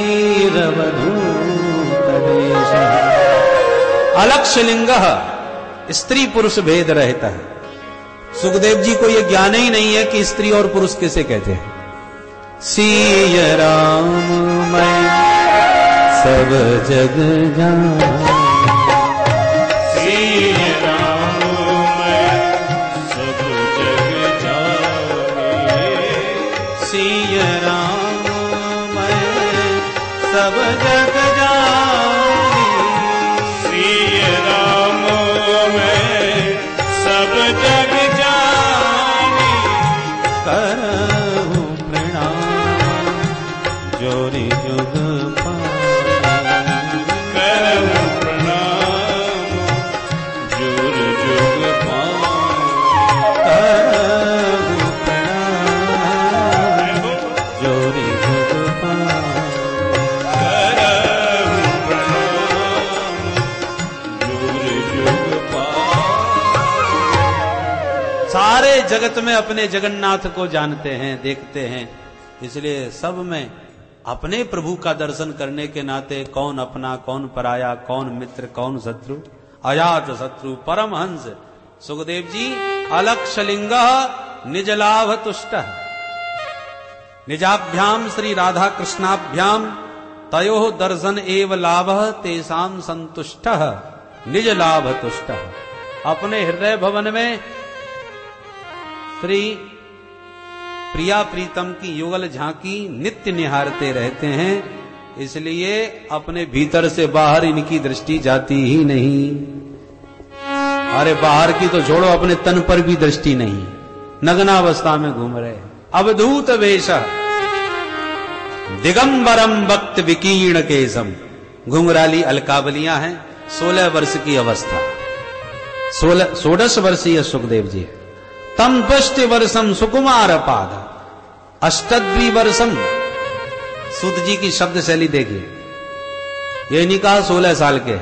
अलक्षलिंगः, स्त्री पुरुष भेद रहता है। सुखदेव जी को यह ज्ञान ही नहीं है कि स्त्री और पुरुष किसे कहते हैं। सिय राम मैं सब जग जान, सिय राम मैं सब जग जाने, सिय राम मैं सब जग जानी, सिय राम मैं सब जग जाने, करहु प्रणाम जोरी जुग पानी, करहु प्रणाम जुग जुग पानी, करहु प्रणाम जोरी जुग पानी। करहु प्रणाम जुग जुग पानी। सारे जगत में अपने जगन्नाथ को जानते हैं, देखते हैं, इसलिए सब में अपने प्रभु का दर्शन करने के नाते कौन अपना, कौन पराया, कौन मित्र, कौन शत्रु, अजात शत्रु परमहंस सुखदेव जी अलक्षलिंग निज लाभ तुष्ट। निजाभ्याम श्री राधा कृष्णाभ्याम तयो दर्शन एव लाभ तेसाम संतुष्ट निज लाभ तुष्ट। अपने हृदय भवन में श्री प्रिया प्रीतम की युगल झांकी नित्य निहारते रहते हैं, इसलिए अपने भीतर से बाहर इनकी दृष्टि जाती ही नहीं। अरे बाहर की तो छोड़ो, अपने तन पर भी दृष्टि नहीं, नग्नावस्था में घूम रहे। अवधूत वेश दिगंबरम वक्त विकीर्ण केसम, घुंघराली अलकावलियां हैं। सोलह वर्ष की अवस्था, सोलह सोडश वर्षीय सुखदेव जी। तम पुष्टि वर्षम सुकुमार पाद अष्टद्वी वर्षम। सूत जी की शब्द शैली देखिए, ये नहीं कहा सोलह साल के।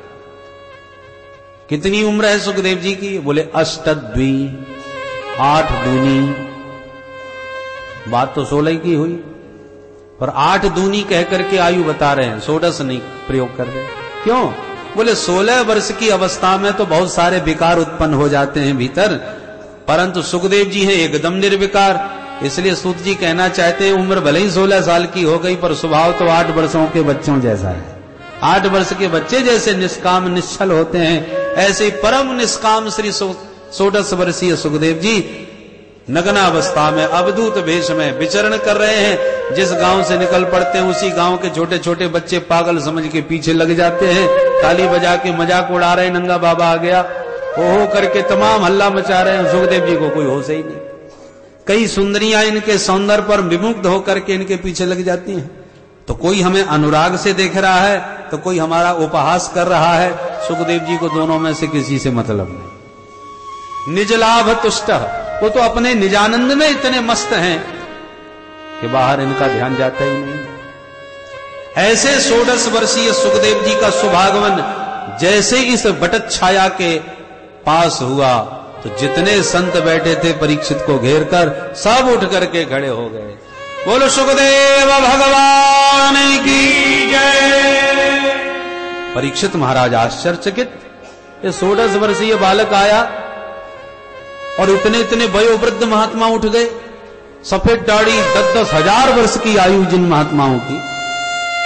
कितनी उम्र है सुखदेव जी की? बोले अष्टद्वी, आठ दूनी। बात तो सोलह की हुई, पर आठ दूनी कह करके आयु बता रहे हैं, सोडश नहीं प्रयोग कर रहे। क्यों? बोले सोलह वर्ष की अवस्था में तो बहुत सारे विकार उत्पन्न हो जाते हैं भीतर, परंतु सुखदेव जी हैं एकदम निर्विकार। इसलिए सूत जी कहना चाहते हैं उम्र भले ही सोलह साल की हो गई, पर स्वभाव तो आठ वर्षों के बच्चों जैसा है। आठ वर्ष के बच्चे जैसे निष्काम निश्चल होते हैं, ऐसे परम निष्काम श्री सोडश वर्षीय सुखदेव जी नग्नावस्था में अवधूत वेश में विचरण कर रहे हैं। जिस गांव से निकल पड़ते हैं उसी गांव के छोटे छोटे बच्चे पागल समझ के पीछे लग जाते हैं, ताली बजा के मजाक उड़ा रहे हैं, नंगा बाबा आ गया ओहो करके तमाम हल्ला मचा रहे हैं। सुखदेव जी को कोई होश ही नहीं। कई सुंदरियां इनके सौंदर्य पर विमुग्ध होकर के इनके पीछे लग जाती हैं। तो कोई हमें अनुराग से देख रहा है तो कोई हमारा उपहास कर रहा है। सुखदेव जी को दोनों में से किसी से मतलब नहीं। निज लाभ तुष्ट, वो तो अपने निजानंद में इतने मस्त हैं कि बाहर इनका ध्यान जाता ही नहीं। ऐसे सोडश वर्षीय सुखदेव जी का सुभागमन जैसे इस बटत छाया के पास हुआ तो जितने संत बैठे थे परीक्षित को घेर कर सब उठ करके खड़े हो गए। बोलो सुखदेव भगवान की जय। परीक्षित महाराज आश्चर्यचकित, ये सोडश वर्षीय बालक आया और इतने इतने वयोवृद्ध महात्मा उठ गए। सफेद दाढ़ी, दस दस हजार वर्ष की आयु जिन महात्माओं की,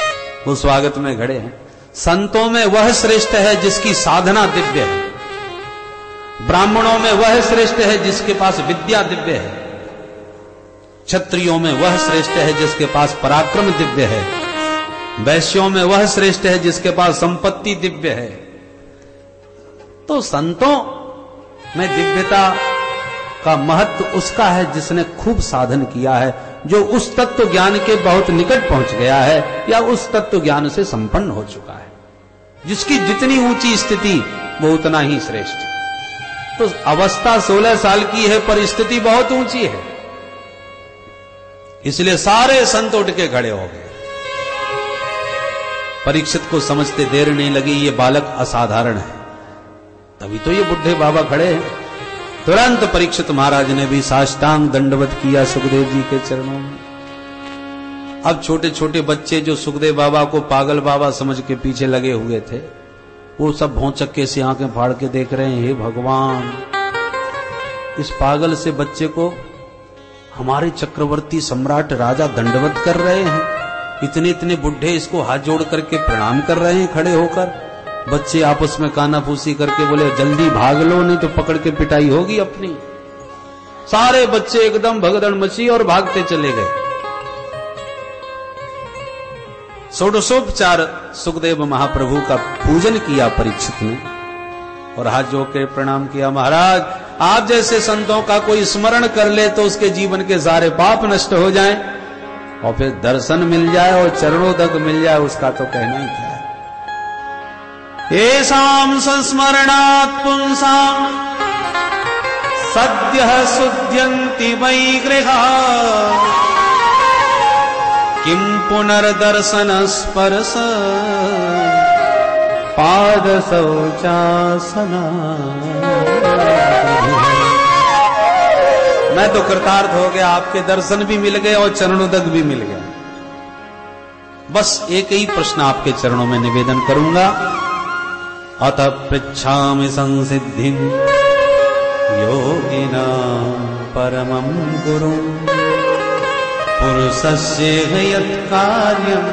वो स्वागत में खड़े हैं। संतों में वह श्रेष्ठ है जिसकी साधना दिव्य है, ब्राह्मणों में वह श्रेष्ठ है जिसके पास विद्या दिव्य है, क्षत्रियों में वह श्रेष्ठ है जिसके पास पराक्रम दिव्य है, वैश्यों में वह श्रेष्ठ है जिसके पास संपत्ति दिव्य है। तो संतों में दिव्यता का महत्व उसका है जिसने खूब साधन किया है, जो उस तत्व ज्ञान के बहुत निकट पहुंच गया है या उस तत्व ज्ञान से संपन्न हो चुका है। जिसकी जितनी ऊंची स्थिति वो उतना ही श्रेष्ठ। तो अवस्था सोलह साल की है पर स्थिति बहुत ऊंची है, इसलिए सारे संत उठ के खड़े हो गए। परीक्षित को समझते देर नहीं लगी, ये बालक असाधारण है, तभी तो ये बुढ़े बाबा खड़े हैं। तुरंत परीक्षित महाराज ने भी साष्टांग दंडवत किया सुखदेव जी के चरणों में। अब छोटे छोटे बच्चे जो सुखदेव बाबा को पागल बाबा समझ के पीछे लगे हुए थे, वो सब भौचक्के से आंखें फाड़ के देख रहे हैं, हे भगवान, इस पागल से बच्चे को हमारे चक्रवर्ती सम्राट राजा दंडवत कर रहे हैं। इतने इतने बुढ़े इसको हाथ जोड़ करके प्रणाम कर रहे हैं खड़े होकर। बच्चे आपस में कानाफूसी करके बोले, जल्दी भाग लो नहीं तो पकड़ के पिटाई होगी अपनी। सारे बच्चे एकदम भगदड़ मची और भागते चले गए। षोडशोपचार सुखदेव महाप्रभु का पूजन किया परीक्षित ने और हाथ जोड़ के प्रणाम किया। महाराज, आप जैसे संतों का कोई स्मरण कर ले तो उसके जीवन के सारे पाप नष्ट हो जाएं और फिर दर्शन मिल जाए और चरणों तक मिल जाए, उसका तो कहना ही क्या है। येषां संस्मरणात् पुंसां सद्यः शुद्ध्यन्ति वै गृहाः किं पुनर्दर्शन स्पर्श पाद शौचासना। मैं तो कृतार्थ हो गया, आपके दर्शन भी मिल गए और चरणों तक भी मिल गया। बस एक ही प्रश्न आपके चरणों में निवेदन करूंगा। अतः पृच्छामि संसिद्धिं योगिनां परमं गुरुं पुरुषस्य यत् कार्यं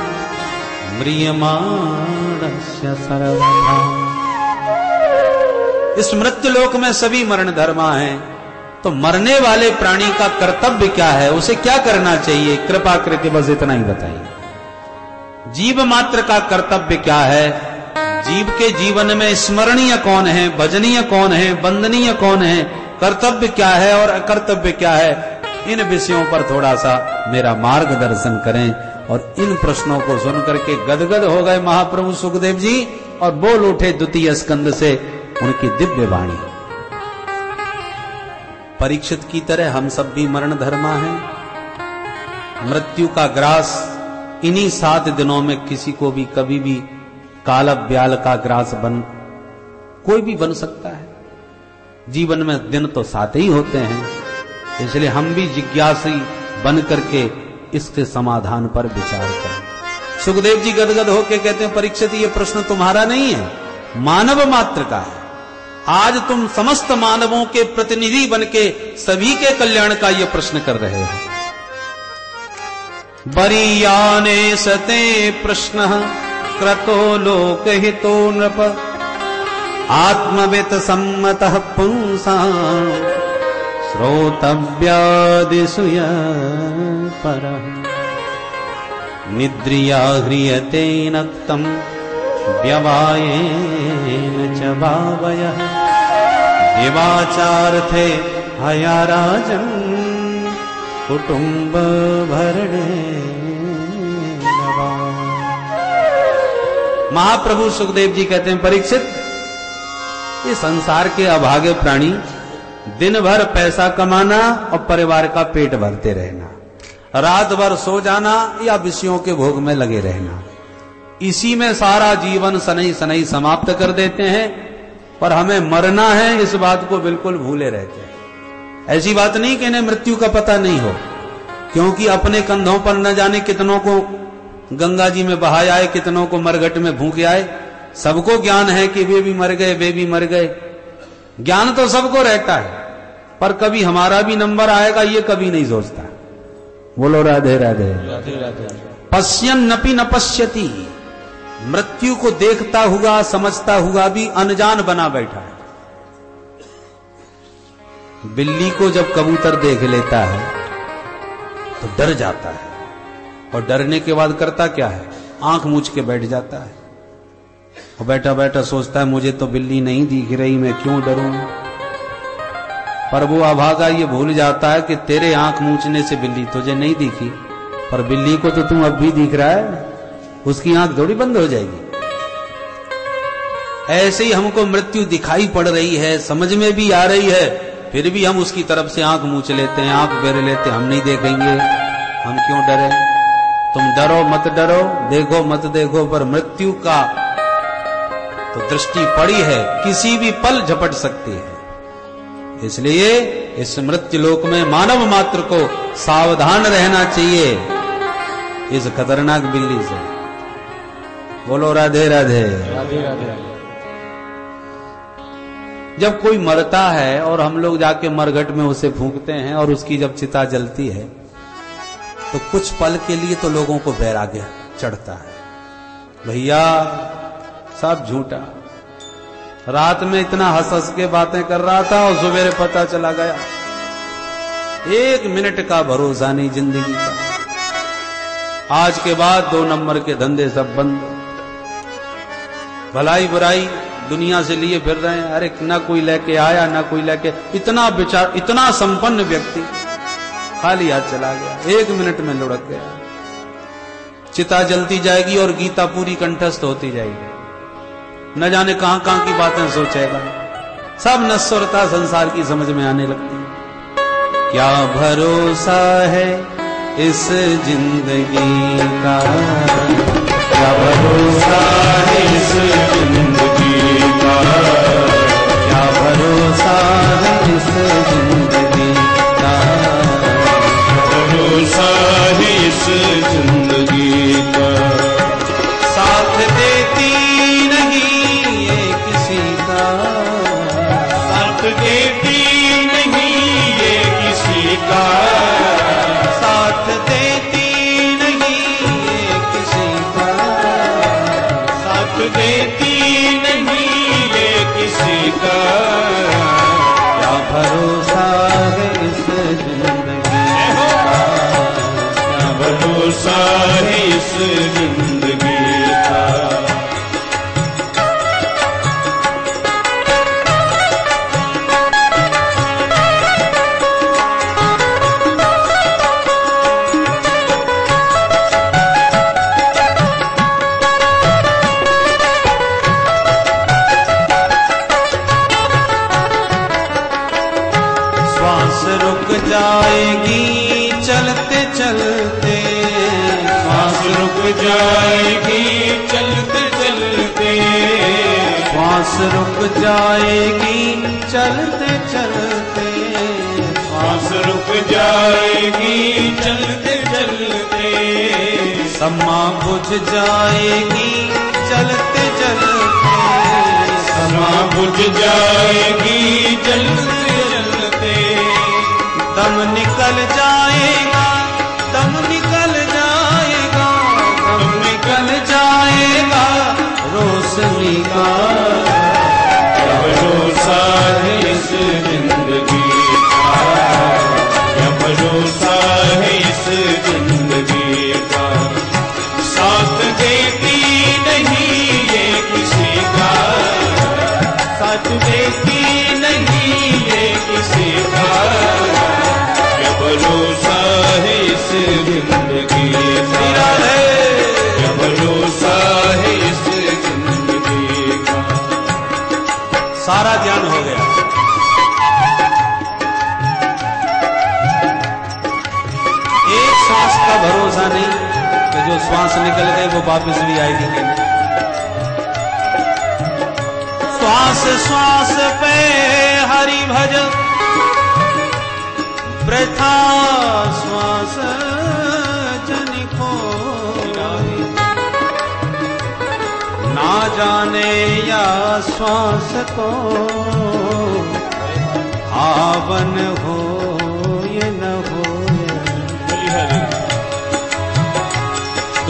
म्रियमाणस्य सर्वथा। इस मृत्युलोक में सभी मरण धर्मा हैं, तो मरने वाले प्राणी का कर्तव्य क्या है, उसे क्या करना चाहिए, कृपा करके बस इतना ही बताइए। जीव मात्र का कर्तव्य क्या है, जीव के जीवन में स्मरणीय कौन है, भजनीय कौन है, वंदनीय कौन है, कर्तव्य क्या है और अकर्तव्य क्या है, इन विषयों पर थोड़ा सा मेरा मार्गदर्शन करें। और इन प्रश्नों को सुनकर के गदगद हो गए महाप्रभु सुखदेव जी और बोल उठे द्वितीय स्कंद से उनकी दिव्य वाणी। परीक्षित की तरह हम सब भी मरण धर्मा हैं। मृत्यु का ग्रास इन्हीं सात दिनों में किसी को भी कभी भी काल ब्याल का ग्रास बन कोई भी बन सकता है। जीवन में दिन तो सात ही होते हैं, इसलिए हम भी जिज्ञासी बन करके इसके समाधान पर विचार करें। सुखदेव जी गदगद होकर कहते हैं, परीक्षित ये प्रश्न तुम्हारा नहीं है, मानव मात्र का है। आज तुम समस्त मानवों के प्रतिनिधि बनके सभी के कल्याण का ये प्रश्न कर रहे हो। बरीयाने सते प्रश्न क्रतो लोकहितो नृप आत्मवित सम्मतः पुंसां श्रोतव्यादिषु परः निद्रिया ह्रियते नक्तं व्यवायेन च भावयः दिवाचार्थे हयाराजं कुटुंब भरणे। महाप्रभु सुखदेव जी कहते हैं, परीक्षित, ये संसार के अभागे प्राणी दिन भर पैसा कमाना और परिवार का पेट भरते रहना, रात भर सो जाना या विषयों के भोग में लगे रहना, इसी में सारा जीवन सनई सनई समाप्त कर देते हैं। पर हमें मरना है इस बात को बिल्कुल भूले रहते हैं। ऐसी बात नहीं कि इन्हें मृत्यु का पता नहीं हो, क्योंकि अपने कंधों पर न जाने कितनों को गंगा जी में बहाया आए, कितनों को मरघट में भूखे आए। सबको ज्ञान है कि वे भी मर गए, वे भी मर गए। ज्ञान तो सबको रहता है, पर कभी हमारा भी नंबर आएगा ये कभी नहीं सोचता। बोलो राधे राधे। राधे राधे। पश्यन नपि न पश्यति, मृत्यु को देखता हुआ समझता हुआ भी अनजान बना बैठा है। बिल्ली को जब कबूतर देख लेता है तो डर जाता है, और डरने के बाद करता क्या है, आंख मूछ के बैठ जाता है, और बैठा बैठा सोचता है मुझे तो बिल्ली नहीं दिख रही, मैं क्यों डरूं। पर वो अभागा ये भूल जाता है कि तेरे आंख मूछने से बिल्ली तुझे नहीं दिखी, पर बिल्ली को तो तुम अब भी दिख रहा है, उसकी आंख थोड़ी बंद हो जाएगी। ऐसे ही हमको मृत्यु दिखाई पड़ रही है, समझ में भी आ रही है, फिर भी हम उसकी तरफ से आंख मूछ लेते हैं, आंख फेर लेते हैं, हम नहीं देखेंगे, हम क्यों डरे। तुम डरो मत डरो, देखो मत देखो, पर मृत्यु का तो दृष्टि पड़ी है, किसी भी पल झपट सकती है। इसलिए इस मृत्यु लोक में मानव मात्र को सावधान रहना चाहिए इस खतरनाक बिल्ली से। बोलो राधे राधे। राधे राधे। जब कोई मरता है और हम लोग जाके मरघट में उसे फूंकते हैं और उसकी जब चिता जलती है तो कुछ पल के लिए तो लोगों को वैराग्य चढ़ता है, भैया सब झूठा, रात में इतना हंस हंस के बातें कर रहा था और सवेरे पता चला गया, एक मिनट का भरोसा नहीं जिंदगी का, आज के बाद दो नंबर के धंधे सब बंद, भलाई बुराई दुनिया से लिए फिर रहे हैं, अरे ना कोई लेके आया ना कोई लेके, इतना विचार, इतना संपन्न व्यक्ति खाली हाथ चला गया, एक मिनट में लुढ़क गया। चिता जलती जाएगी और गीता पूरी कंठस्थ होती जाएगी, न जाने कहां कहां की बातें सोचेगा, सब नश्वरता संसार की समझ में आने लगती है। क्या भरोसा है इस जिंदगी का, क्या भरोसा है इस जिंदगी का, क्या भरोसा है इस जिंदगी का, भरोसा है इस जिंदगी का, साथ देती नहीं ये किसी का, साथ देती नहीं ये किसी का, साथ देती नहीं ये किसी का, साथ देती नहीं ये किसी का, क्या भरोसा है इस जिंदगी का, क्या भरोसा है इस जिंदगी का। जाएगी चलते चलते, सांस रुक जाएगी चलते चलते, सांस रुक जाएगी चलते चलते, सांस रुक जाएगी चलते चलते, सम्मा बुझ जाएगी चलते चलते, सम्मा बुझ जाएगी चलते चलते, दम निकल जाएगा, दम निकल जाएगा, दम निकल जाएगा रोशनी का, क्या भरोसा है इस जिंदगी का, क्या भरोसा है इस जिंदगी का, साथ देती नहीं ये किसी का, साथ देती नहीं ये किसी का, क्या भरोसा है इस जिंदगी का, क्या भरोसा है इस जिंदगी का। सारा ज्ञान हो गया, एक श्वास का भरोसा नहीं कि जो श्वास निकल गए वो वापस भी आएगी कि नहीं। श्वास श्वास पे हरि भज, वृथा श्वास जन को, ना जाने या श्वास को हावन हो ये न हो,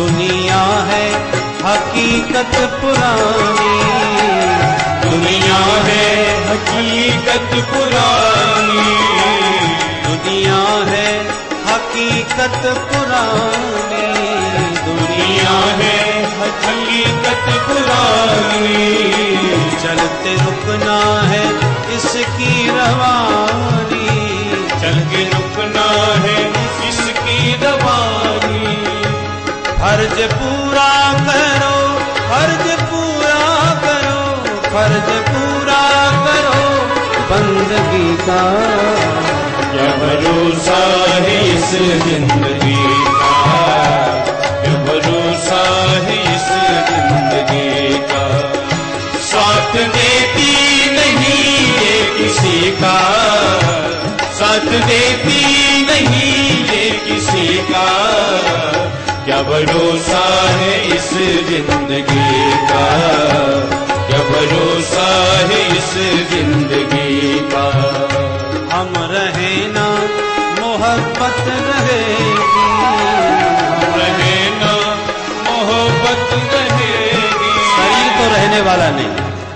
दुनिया है हकीकत पुरानी, दुनिया है हकीकत पुरानी, दुनिया है हकीकत पुरानी, दुनिया है हकीकत पुरानी। चलते रुकना है इसकी रवानी, चल के रुकना है इसकी रवानी। फर्ज पूरा करो, फर्ज पूरा करो, फर्ज पूरा करो बंदगी का। क्या भरोसा है इस जिंदगी का, क्या भरोसा है इस जिंदगी का। साथ देती नहीं ये किसी का, साथ देती नहीं ये किसी का। क्या भरोसा है इस जिंदगी का, क्या भरोसा है इस जिंदगी का। हम रहे ना मोहब्बत रहेगी, हम रहे ना मोहब्बत रहेगी। शरीर तो रहने वाला नहीं,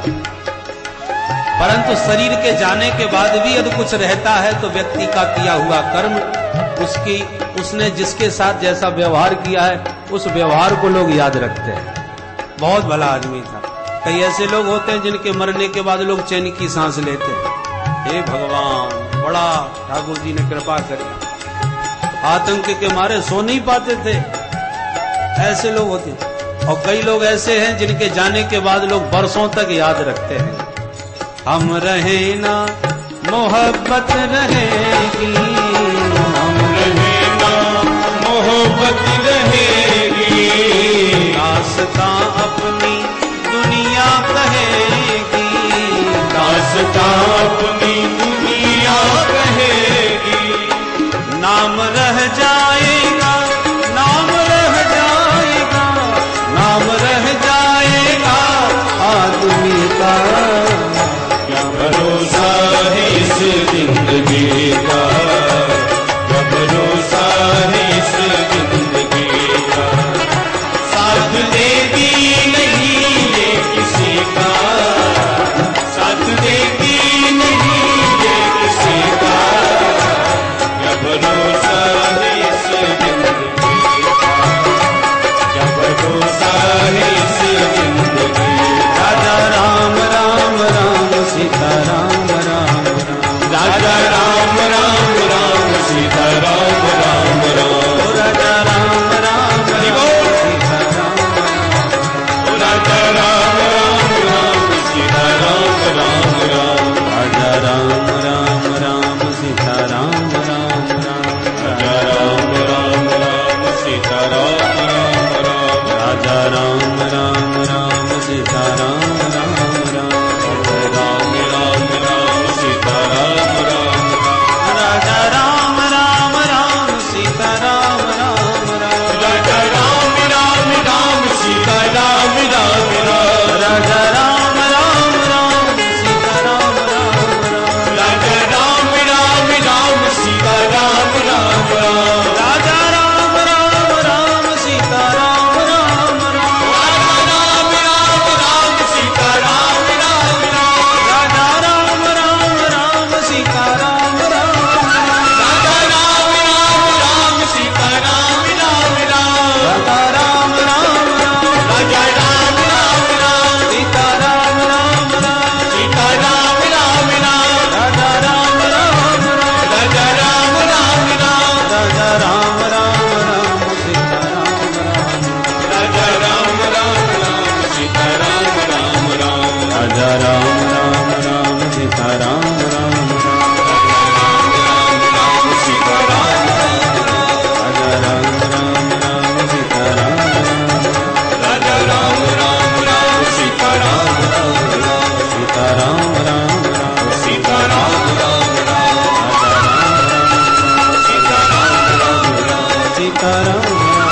परंतु शरीर के जाने के बाद भी यदि कुछ रहता है तो व्यक्ति का किया हुआ कर्म, उसकी उसने जिसके साथ जैसा व्यवहार किया है उस व्यवहार को लोग याद रखते हैं। बहुत भला आदमी था। कई ऐसे लोग होते हैं जिनके मरने के बाद लोग चैन की सांस लेते हैं। हे भगवान, बड़ा ठाकुर जी ने कृपा करी, आतंक के मारे सो नहीं पाते थे, ऐसे लोग होते हैं। और कई लोग ऐसे हैं जिनके जाने के बाद लोग बरसों तक याद रखते हैं। हम रहे ना मोहब्बत रहेगी, हम रहे ना मोहब्बत रहेगी। दास्तां अपनी दुनिया कहेगी, दास्तां अपनी दुनिया कहेगी। नाम रह जाएगा, नाम रह जाएगा, नाम रह जाएगा आदमी का। क्या भरोसा है इस जिंदगी का, क्या भरोसा है इस जिंदगी का। साथ देगी नहीं ये किसी का, साथ देगी नहीं ये किसी का। क्या भरोसा है इस जिंदगी का, क्या भरोसा है इस जिंदगी का। राजा राम राम राम सीता राम राम राम, राजा राम राम राम सीता राम राम राम। राजा राम राम सीता राम राम, राजा राम राम राम सीता राम राम राम। राजा राम राम राम सीता राम राम राम, राजा राम राम राम सीता राम राम राम। राजा राम राम राम सीता राम राम राम, राम राम राम सीता राम राम राम। राजा राम राम राम सीता राम राम राम, राजा राम राम राम सीता राम राम राम। राजा राम राम राम सीता राम राम राम, राजा राम राम राम सीता राम राम राम। राजा राम राम राम सीता राम राम राम, राम राम राम सीता राम राम राम। राजा राम राम राम सीता राम राम राम, राजा राम राम राम सीता राम राम राम। राजा राम राम राम राजा राम राम राम सीता राम राम राम, सीता राम राम राम। राजा राम राम राम, राजा राम राम राम। राजा राम राम राम सीता राम राम, राजा राम राम राम सीता राम राम राम। राजा राम राम राम सीता राम राम राम, राम सीता राम राजा राम राम राम सीता राम राम, राजा राम राम राम सीता राम राम। सीता राम राम राम, सीता राम राम राम। सीता राम राम राम। सीता राम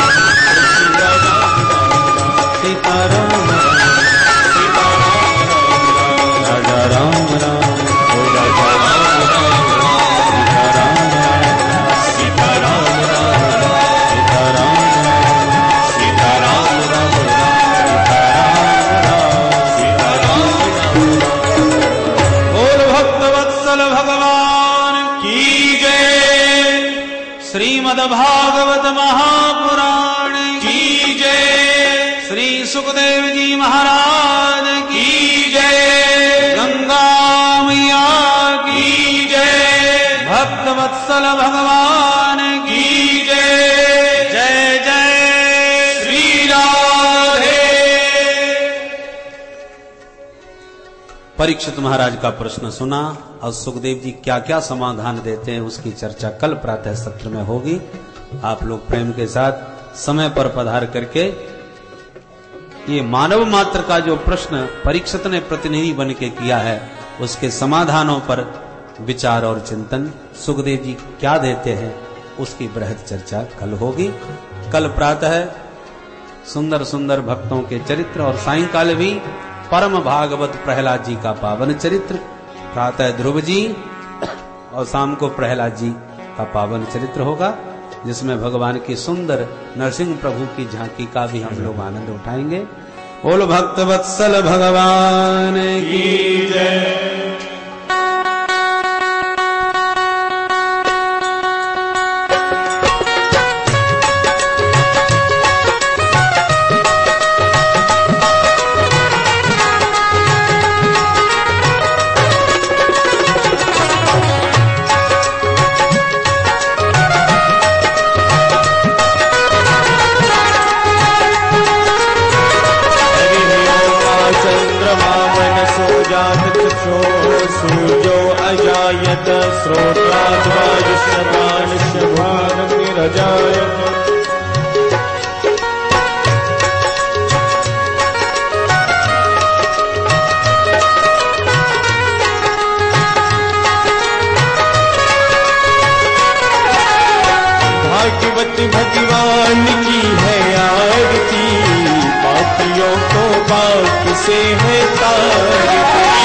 सीता राम, सीता राम राम। राजा राम राम, ओ राजा राम राम राम। सीता राम सीता राम राम। सीता राम सीता भागवत महापुराण की जय। श्री सुखदेव जी महाराज की जय। गंगा मैया की जय। भक्त वत्सल भगवान की जय। जय जय श्री राधे। परीक्षित महाराज का प्रश्न सुना और सुखदेव जी क्या क्या समाधान देते हैं उसकी चर्चा कल प्रातः सत्र में होगी। आप लोग प्रेम के साथ समय पर पधार करके ये मानव मात्र का जो प्रश्न परीक्षित ने प्रतिनिधि बन के किया है उसके समाधानों पर विचार और चिंतन सुखदेव जी क्या देते हैं उसकी बृहद चर्चा कल होगी। कल प्रातः सुंदर सुंदर भक्तों के चरित्र और सायंकाल भी परम भागवत प्रहलाद जी का पावन चरित्र, प्रातः ध्रुव जी और शाम को प्रहलाद जी का पावन चरित्र होगा जिसमें भगवान की सुंदर नरसिंह प्रभु की झांकी का भी हम लोग आनंद उठाएंगे। बोल भक्त वत्सल भगवान की जय। सूर्यो अजायत श्रोत्राद्वायुष्यमानुष्यभाननिरजायत। भाग्यवत भगवान की है आरती, पापियों को पाप से है तारती।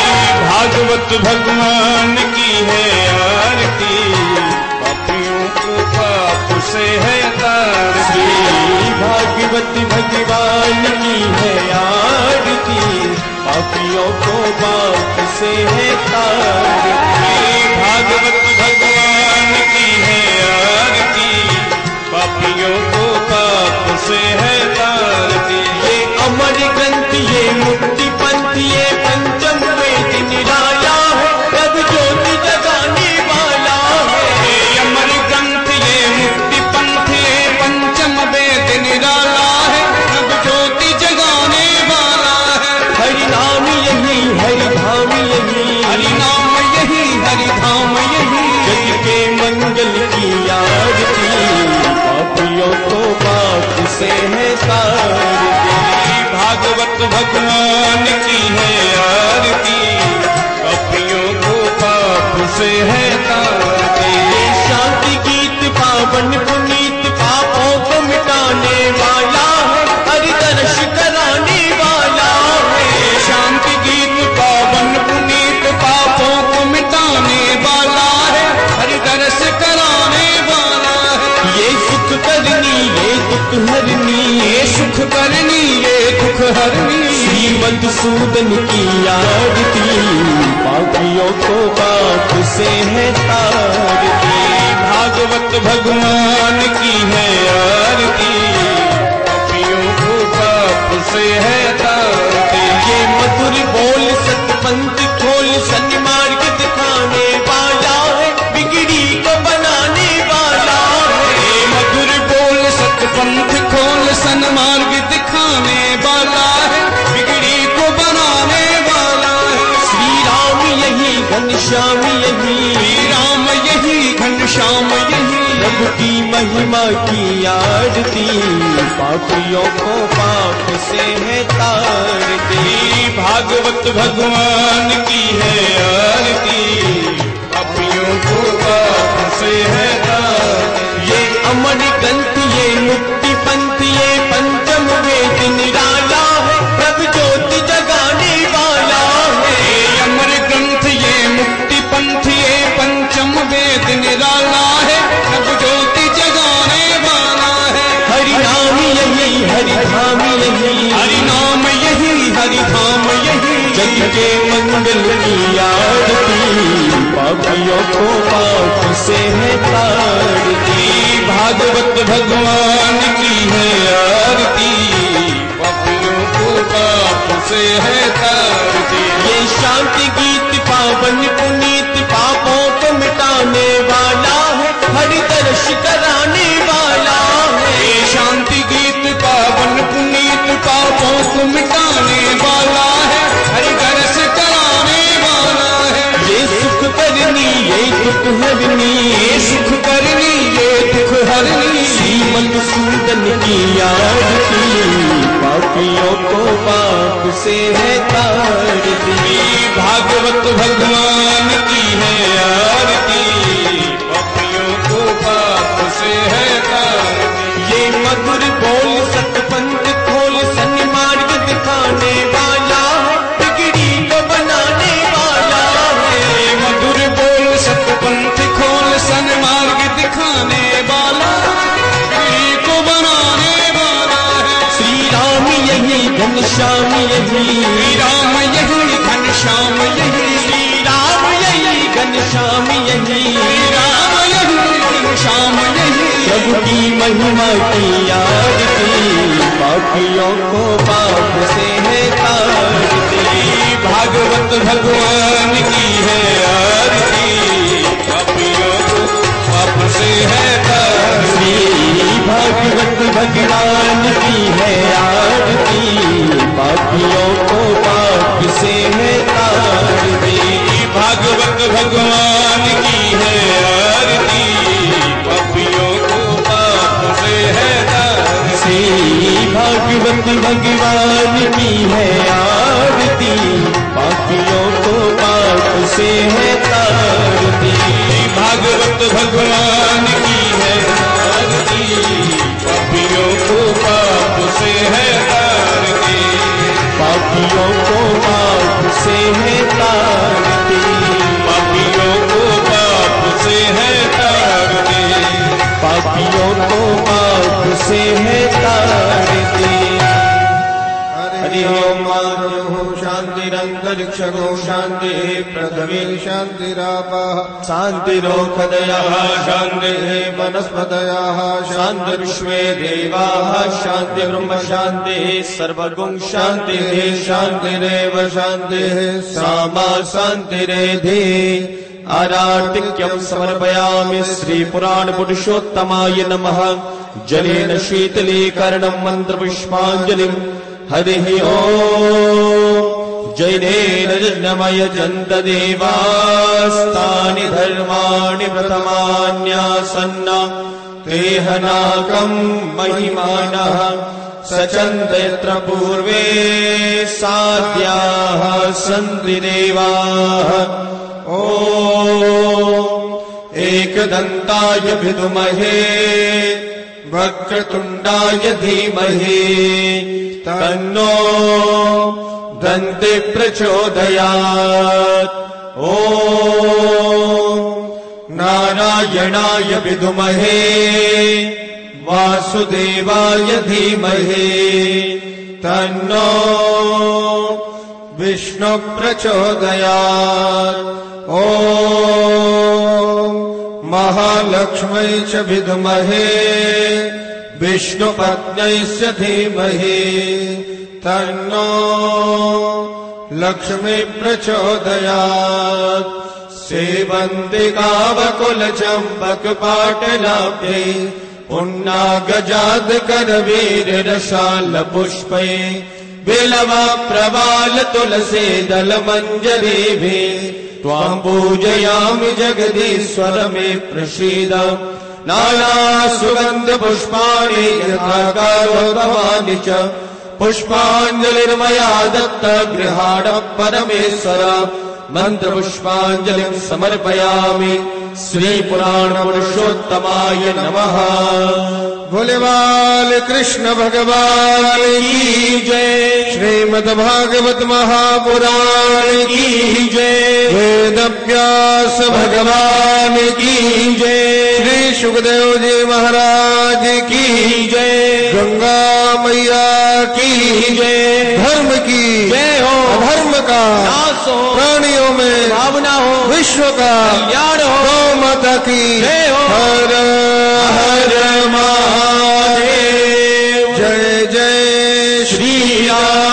भागवत भगवान की है आरती, पापियों को पाप से है तारती। भागवत भगवान की है आरती, पापियों को पाप से है तारती। भागवत भगवान की है आरती, पापियों को पाप से है तारती। ये अमर ग्रंथ ये मुक्ति पंथ ये पंचम वेद निराला है, प्रभ ज्योति जगाने वाला है। ये अमर ग्रंथ ये मुक्ति पंथ ये पंचम वेद निराला है, प्रभ ज्योति जगाने वाला है। हरि नाम यही हरि धाम यही, हरि नाम यही हरि धाम यही। जग के मंगल की आरती, पापियों को पाप से है तारती। भागवत भगवान की है आरती, पापियों को पाप से है तारती। शांति गीत पावन पुनीत, पापों को मिटाने वाला है, हरि दर्श कराने वाला है। शांति गीत पावन पुनीत, पापों को मिटाने वाला है, हरि दर्श कराने वाला है। ये सुख करनी ये दुख हरनी, ये सुख करनी ये दुख हरनी। श्री मधुसूदन की आरती, पापियों को पाप से है तारती। भागवत भगवान की है आरती, पापियों को पाप से है तारती। ये मधुर बोल सतपंथ खोल सन्मार्ग दिखाने वाला है, बिगड़ी को बनाने वाला है। मधुर बोल सतपंथ खोल सन्मार्ग दिखाने वाला है, बिगड़ी को बनाने वाला है। श्री राम यही घनश्याम यही, श्री राम यही घनश्याम यही। प्रभु की महिमा की आरती, पापियों को पाप से है तारती। भागवत भगवान की है आरती, पापियों को पाप से है तारती। ये अमर ग्रंथ ये मुक्ति पंथ ये पंचम वेद निराला है, प्रभ ज्योति जगाने वाला है। ये अमर ग्रंथ ये मुक्ति पंथ ये पंचम वेद निराला है, प्रभ ज्योति जगाने वाला है। हरि नाम यही हरि धाम यही, हरि नाम यही हरि धाम यही। जग के मंगल की आरती, पापियों को पाप से है तारती। भागवत भगवान की है आरती, पापियों को पाप से है तारती। ये शांति गीत पावन पुनीत पापों को मिटाने वाला है, हरि दर्श कराने वाला है। ये शांति गीत पावन पुनीत पापों को मिटाने वाला है, हरि दर्श कराने वाला है। ये सुख करनी ये दुख हरनी, ये सुख करनी ये दुख हरनी। श्रीमत सूदन की आरती, पापियों को पाप से है तारती। भागवत भगवान की है आरती, पापियों को पाप से है तारती। ये मधुर बोल सतपंथ खोल सन्मार्ग दिखाने वाला है, बिगड़ी को बनाने वाला है। ये मधुर बोल सतपंथ खोल सन्मार्ग दिखाने वाला, बिगड़ी को बनाने वाला है। श्री राम यही घनश्याम यही, श्री राम यही घनश्याम यही, श्री राम यही घनश्याम यही, श्री राम यही घनश्याम यही। प्रभु की महिमा की आरती, पापियों को पाप से है तारती। भागवत भगवान की है आरती, पापियों को पाप से है तारती। भागवत भगवान की है आरती, पापियों को पाप से है तारती। भागवत भगवान की है आरती, पापियों को पाप से है तारती। भागवत भगवान की है आरती, पापियों को पाप से है तारती। भागवत भगवान की है आरती, पापियों को पाप से है तारती। पापियों को पाप से है तारती। पापियों को पाप से है तारती। पापियों को पाप से है तारती। हरि ओम शांतिरंतरिक्षगो शांति, पृथ्वी शांतिरापः शांतिरोषधयः, शांति वनस्पतयः, शांति विश्वे देवाः, शांति ब्रह्म शांति, सर्वगुण शांति शांतिरेव शांति, सामा शांतिरेधि। आराटिक्यं समर्पयामि श्री पुराण पुरुषोत्तमाय नमः। जलेन शीतलीकरणं मंत्रपुष्पाञ्जलिं। हरिः ओम्। जैनेन यज्ञमय जन्त देवास्तानि धर्माणि प्रथमान्यासन्न, तेहनाकं महिमानः सचन्त यत्र पूर्वे साध्याः सन्ति देवाः। ॐ एकदन्ताय विद्महे वक्रतुण्डाय धीमहि, तन्नो दन्ति प्रचोदयात्। ॐ नारायणाय विद्महे वासुदेवाय धीमहि, तन्नो विष्णु प्रचोदयात्। ॐ महालक्ष्मै च विद्महे विष्णुपत्न्यै च धीमहि, तन्नो लक्ष्मी प्रचोदयात्। सेवन्तिकावकुलचम्पकपाटलाभ्यै पुन्नागजातकरवीररसालपुष्पै, बिल्वा प्रवाल तुलसी दलमञ्जरीभिः, त्वां पूजयामि जगदीश्वर मे प्रसीद। नाना सुगन्ध पुष्पाणि यथा कालो भवानि च, पुष्पाञ्जलिर्मया दत्त गृहाण परमेश्वर। मंत्र पुष्पाञ्जलिं समर्पयामि श्री पुराण पुरुषोत्तमाय नमः। भोलेबाल कृष्ण भगवान की जय। श्रीमद् भागवत महापुराण की जय। वेद व्यास भगवान की जय। श्री सुखदेव जी महाराज की जय। गंगा मैया की जय। धर्म की जय हो। अधर्म का नाश हो। प्राणियों में भावना हो। विश्व का कल्याण हो। गौ माता की जय हो। हर हर लीला